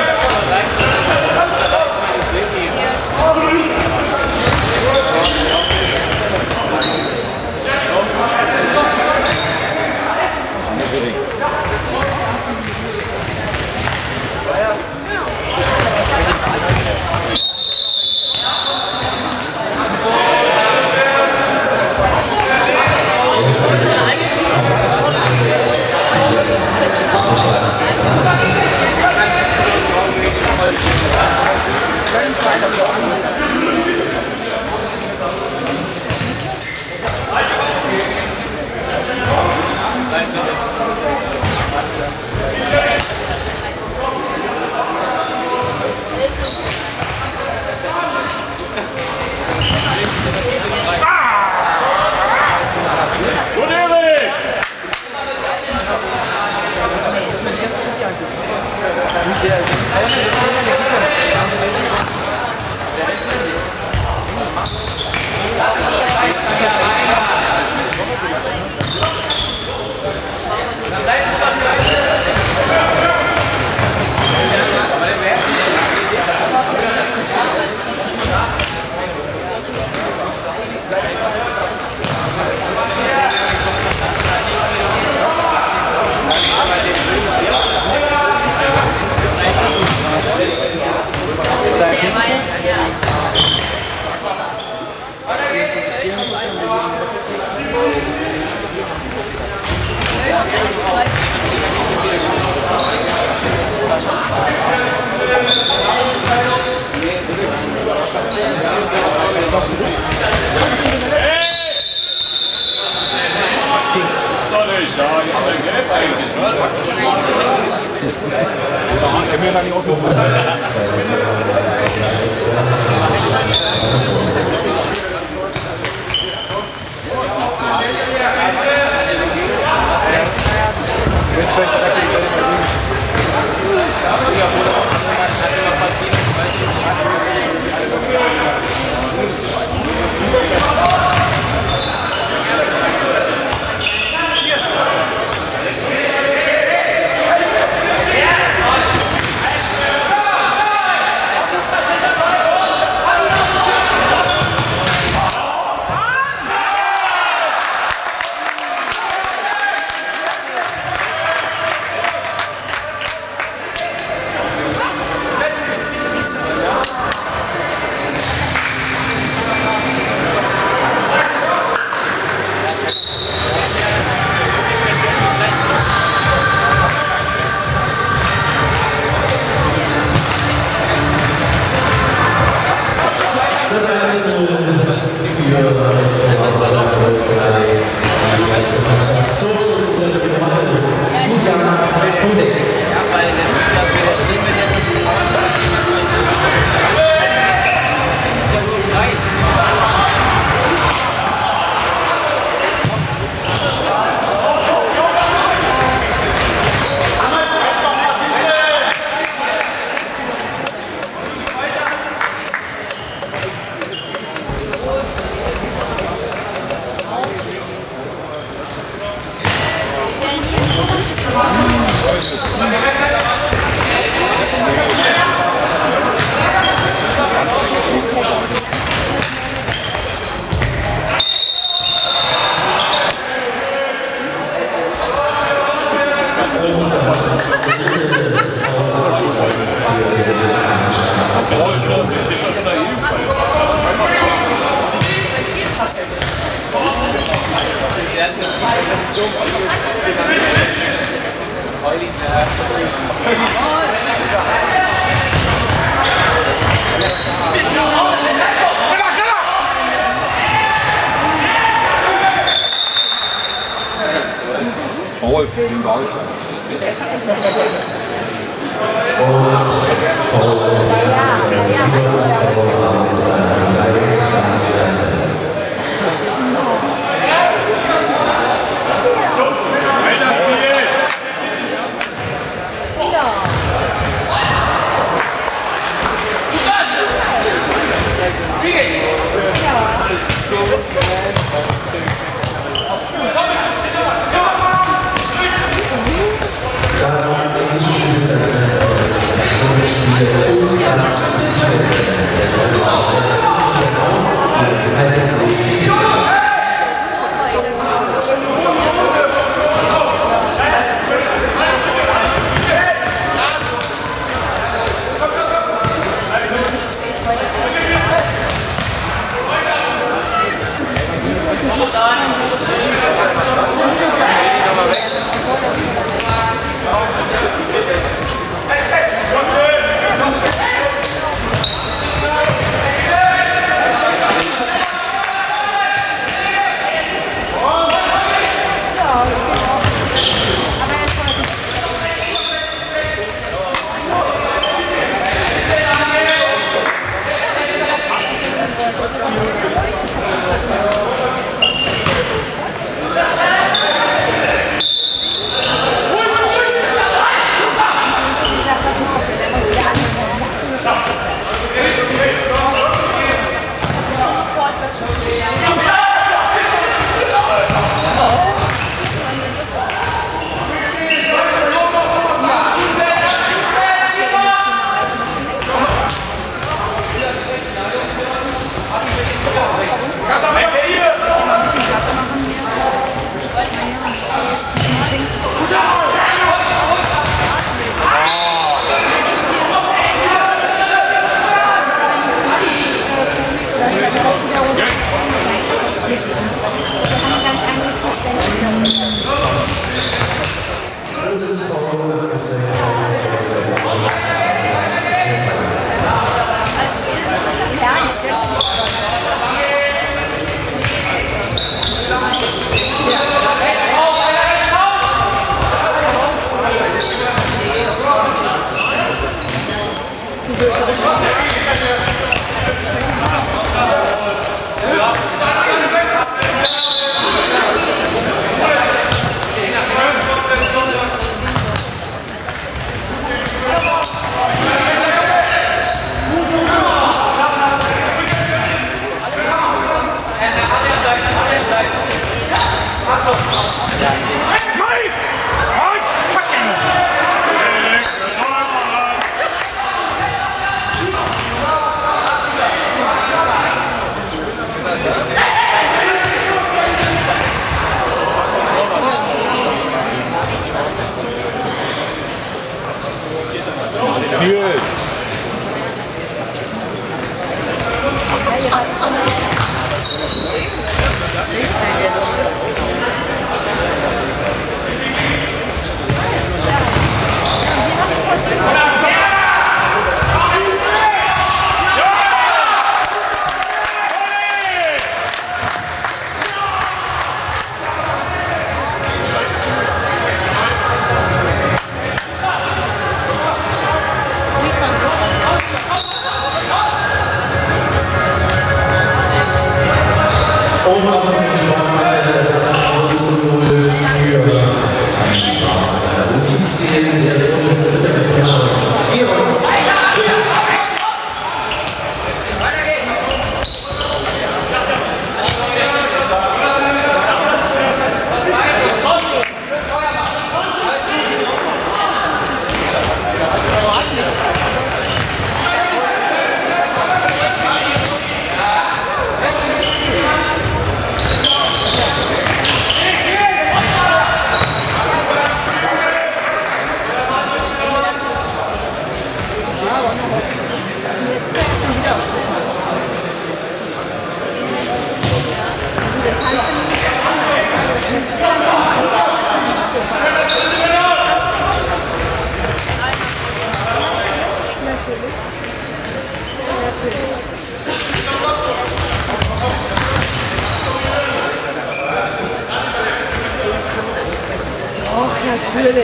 Natürlich.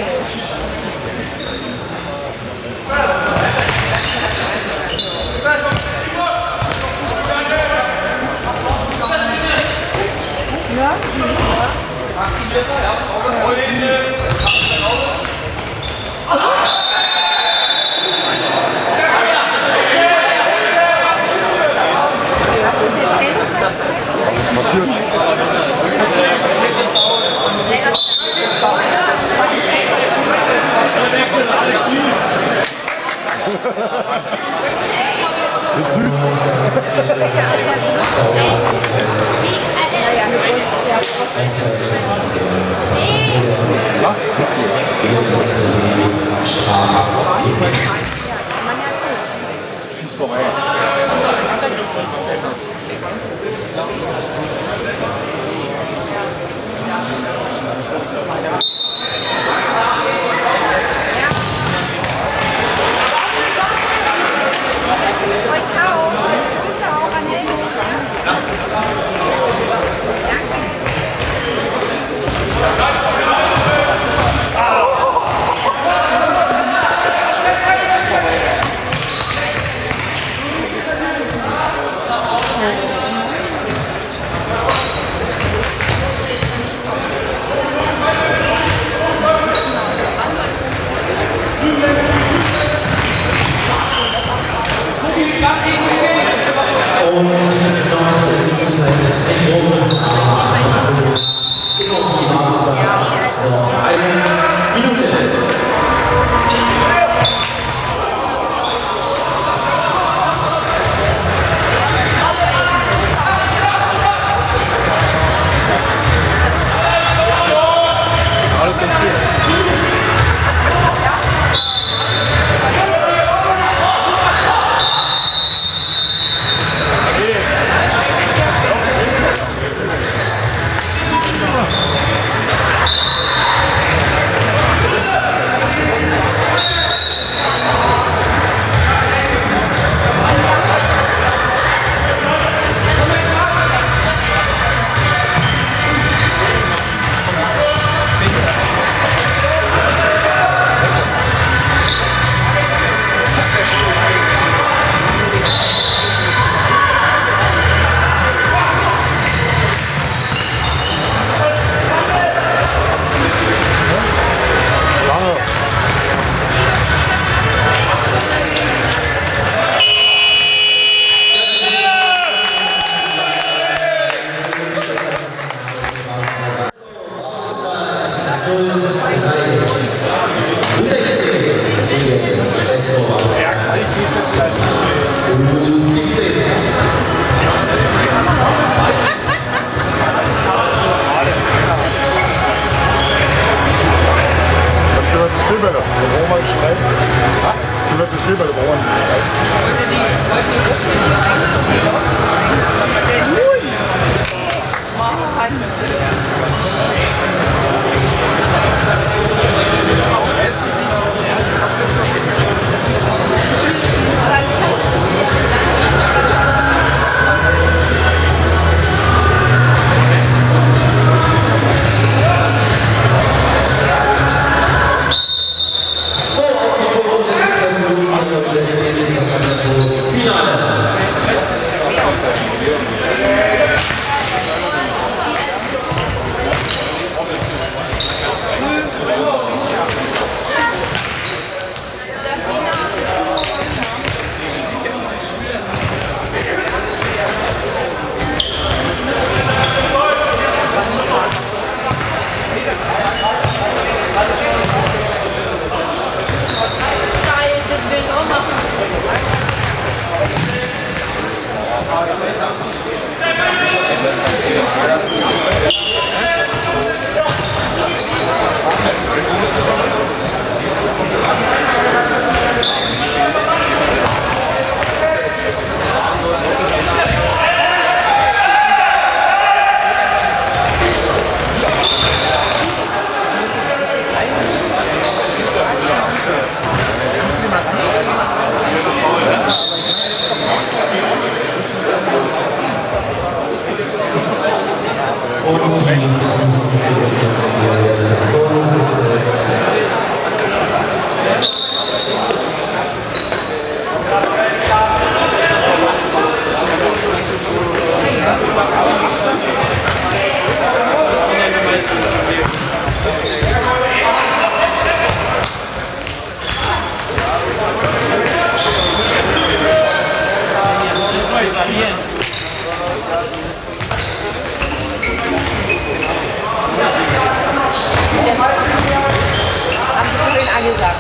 A gesagt.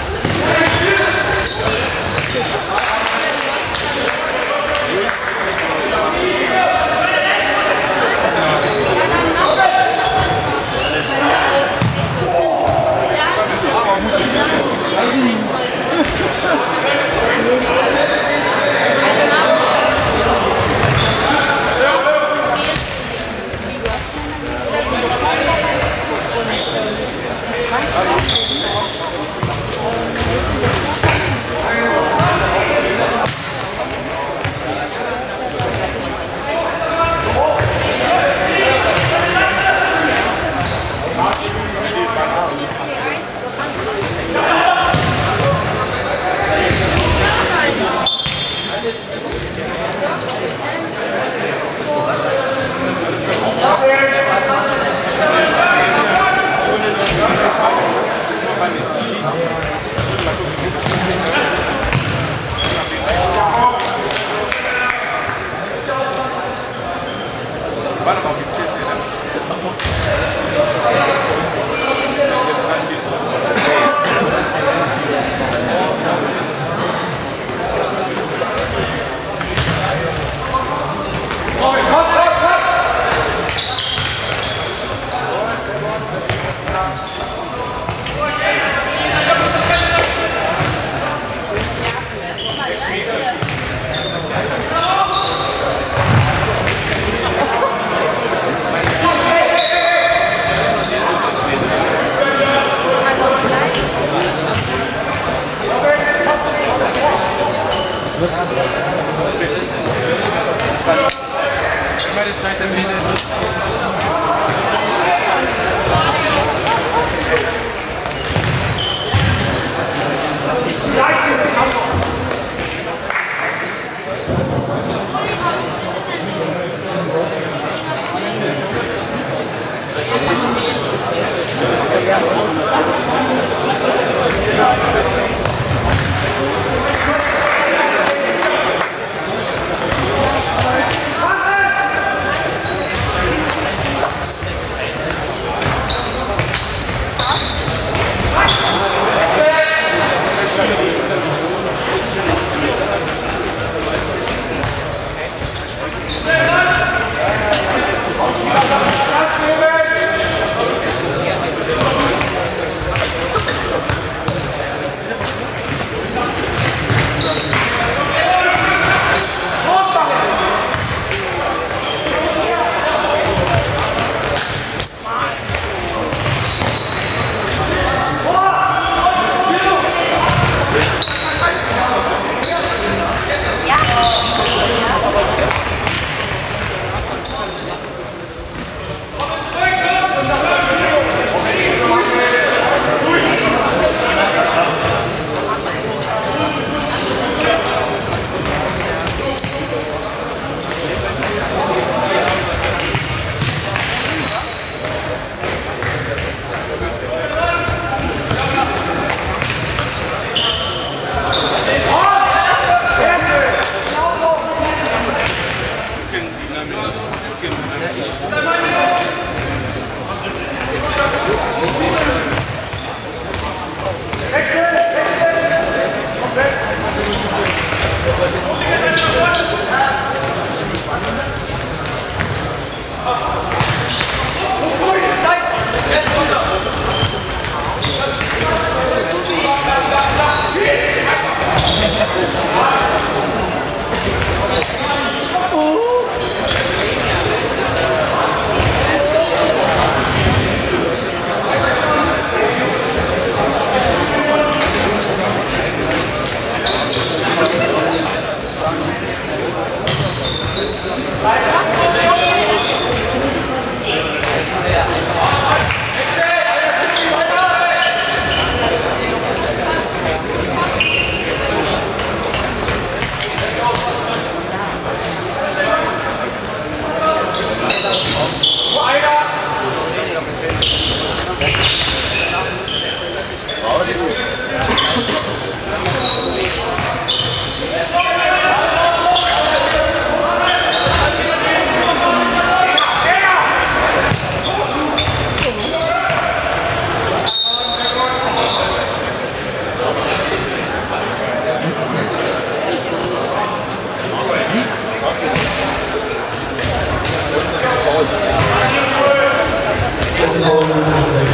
Das ist auch eine Anzeige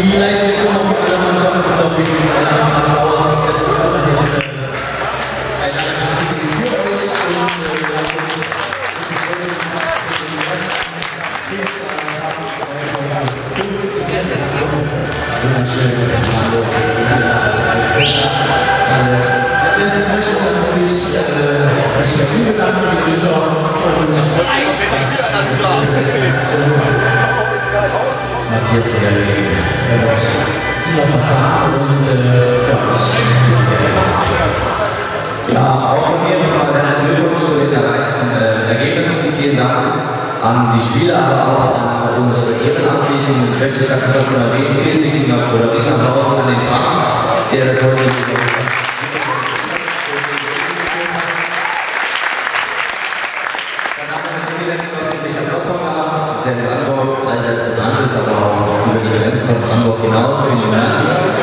Vielleicht wird noch für alle Mannschaften noch wenigstens einer aus. Es ist immerhin ein attraktives Spiel für euch als erstes möchte ich natürlich mich bei Ihnen bedanken für die Saison und Matthias Ehrling, er wird immer verfahren und ja, ich finde es gerne. Ja, auch von mir nochmal herzlichen Glückwunsch zu den erreichten Ergebnissen. Vielen Dank an die Spieler, aber auch an unsere Ehrenamtlichen. Ich möchte ganz kurz mal erwähnen, vielen lieben Dank oder Riesenapplaus an den Frank, der das heute der in Brandenburg allseits bekannt ist, aber auch über die Grenzen von Brandenburg hinaus in die Land.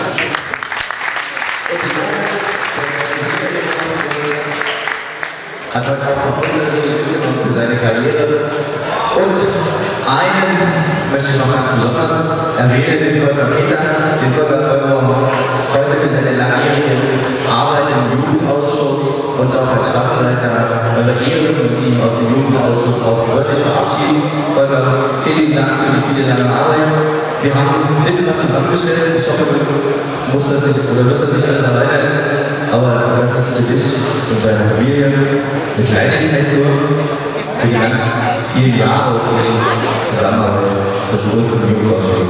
Hat heute auch noch Fußballtraining mitgenommen für seine Karriere. Und einen möchte ich noch ganz besonders erwähnen, den Volker Peter, den Volker heute für seine langjährige Arbeit im Jugendausschuss und auch als Staffelleiter ehren und ihn aus dem Jugendausschuss auch wörtlich verabschieden. Volker, vielen Dank für die viele lange Arbeit. Wir haben ein bisschen was zusammengestellt. Ich hoffe, du musst das nicht oder wirst das nicht alles alleine essen, aber das ist für dich und deine Familie eine Kleinigkeit nur für die ganz vielen Jahre und die Zusammenarbeit zwischen uns und dem Jugendausschuss.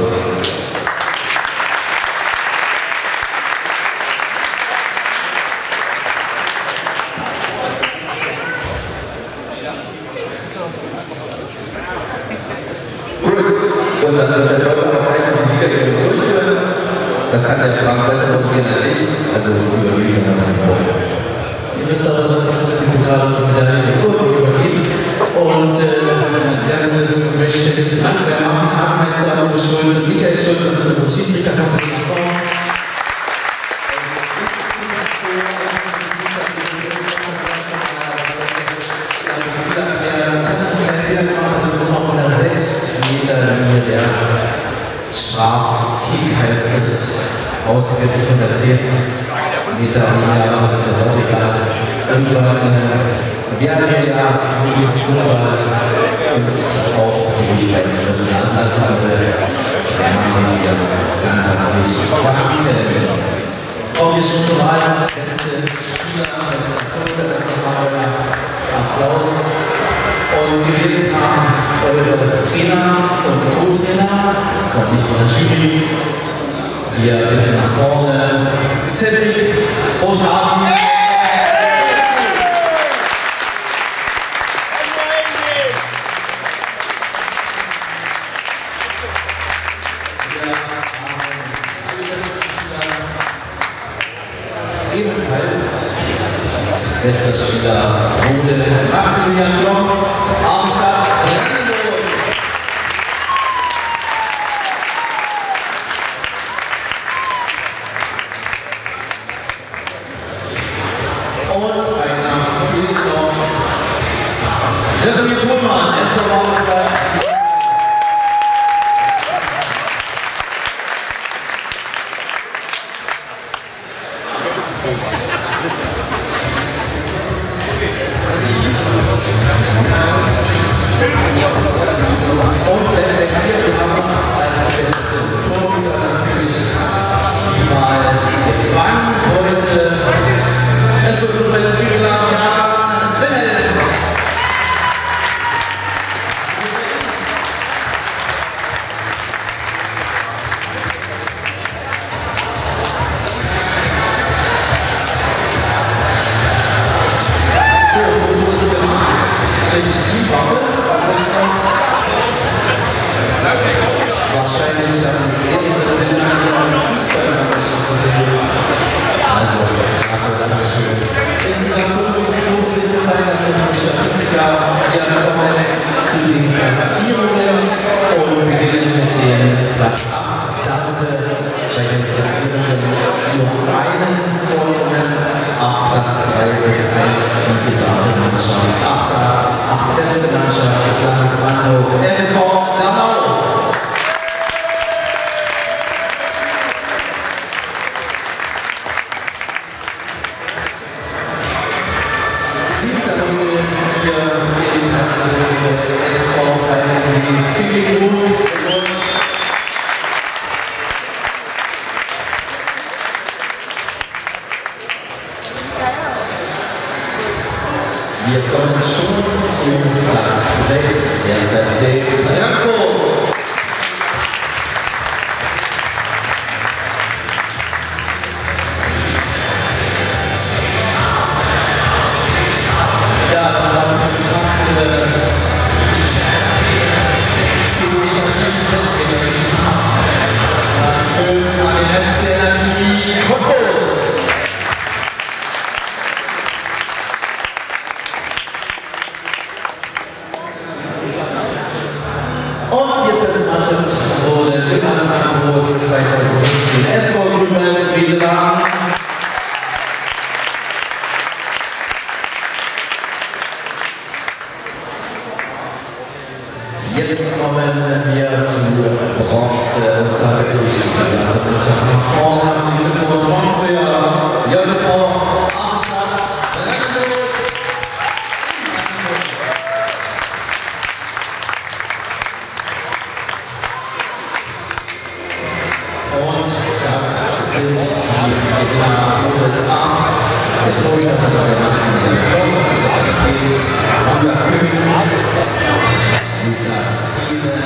Und dann wird der Volker auch gleich noch die Siegergänge durchführen. Das kann der Frank besser formulieren als ich. Also übergebe ich dann den Ball. Ihr müsst aber noch die Pokale und die Medaille in Kurve übergeben. Und als erstes möchte ich bitte der Martin Hagmeister, Uwe Schulz und Michael Schulz, das sind unsere Schiedsrichterkomponenten vor. Der Strafkick heißt es, ausgewählt von der 10. Meter Linie, aber das ist jetzt auch egal. Irgendwann werden wir ja mit diesem Fußball uns auch durchbeißen müssen. Also das haben sie der Mann, den wir ganz herzlich danken. Kommen wir schon zur Wahl. Beste Spieler, beste Torhüter, das nochmal Applaus. Und gewählt haben eure Trainer und Co-Trainer, das kommt nicht von der Jury. Wir bitten nach vorne Cedric Rochaden. Ebenfalls bester Spieler wurde Maximilian Bloch, Armstadt, und einer fehlt noch Jeremy Pohlmann, SV Braunschweig. vielen Glückwunsch. Wir kommen schon zu Platz 6, erster FC Frankfurt. Ja, das war das Platz 5 an den FC Cottbus. Und die beste Mannschaft wurde im Hamburg 2015 SV Grün-Weiß Wieseland. Jetzt kommen wir zu Bronze und da wirklich die gesamte Mannschaft nach vorne. Herzlichen Glückwunsch, Bronze für JV Arnstadt Brandenburg. Und das sind die Gewinner Moritz Arndt, der Torhüter der Maximilian Koch, das ist der Kapitän, Holger Köhn, Lukas Spiele,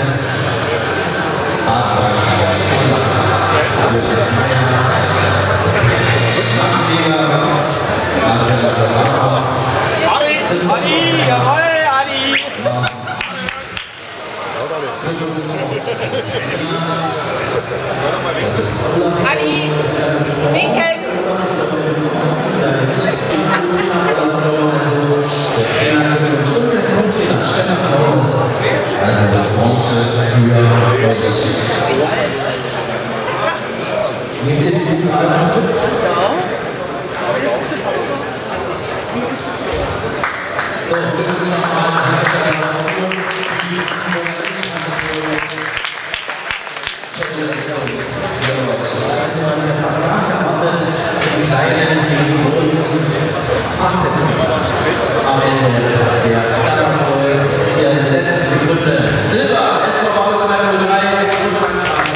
Adler Gaskola, Silvia Meyer, Max Jäger, Angela Verlauer, Adi, jawohl, Adi! Adi, winken! Also Bronze für euch. Nehmt ihr den Buch alle mit? So, Glückwunsch nochmal. Fast gar nicht erwartet, den kleinen gegen die großen fast jetzt am Ende der Knappfolge in der letzten Sekunde. Silber, SV Bau 203, zweite Mannschaft.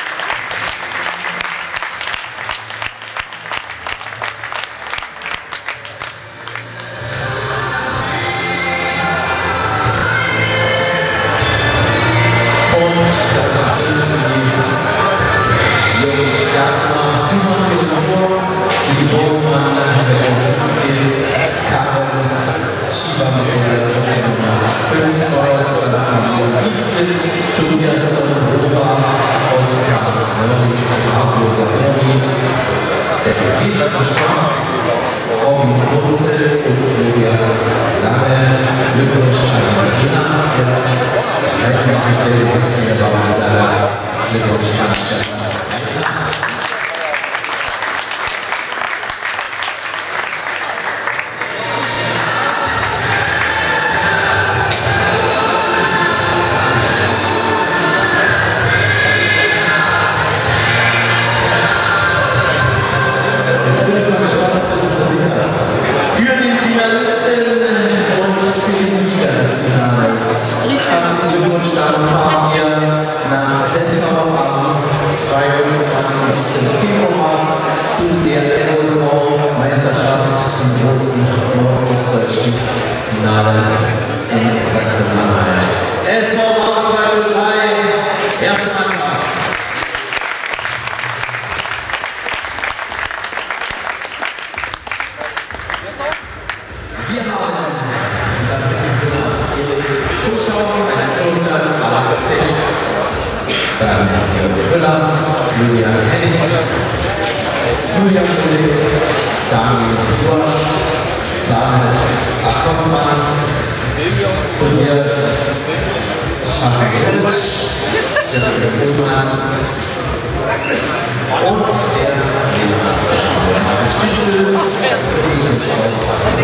Und das sind die Jungs Gärtner, Dümer für das Tor, die Burgmann mit der 17, Karren, Schieber mit der Nummer 5 aus, dann haben wir Dietzl, Tobias Hofer, Oskar Möring, Fabio Satori, der Kapitän mit Spaß, Robin Wurzel und Florian Lange. Glückwunsch an den Trainer, der Zweitmannschaft der 16er Bauernstelle. Glückwunsch an Stefan. Jetzt bin ich mal gespannt, ob du das sicherst. Für den Finalisten und für den Sieger des Finales. Herzlichen Glückwunsch, damit fahren wir nach Dessau am 22. Februar zu der NOV-Meisterschaft zum großen nordostdeutschen Finale in Sachsen-Anhalt. SV Bau 203, erste Mannschaft. Wir haben das Erik Schuschau als Torhüter, Alex Zech, dann Georg Müller, Julian Henning, Julian Schullig, Daniel Bursch, Samet Achtoffmann, Tobias Schaffer-Kretsch, Jeremy Ullmann und der Trainer Spitzel,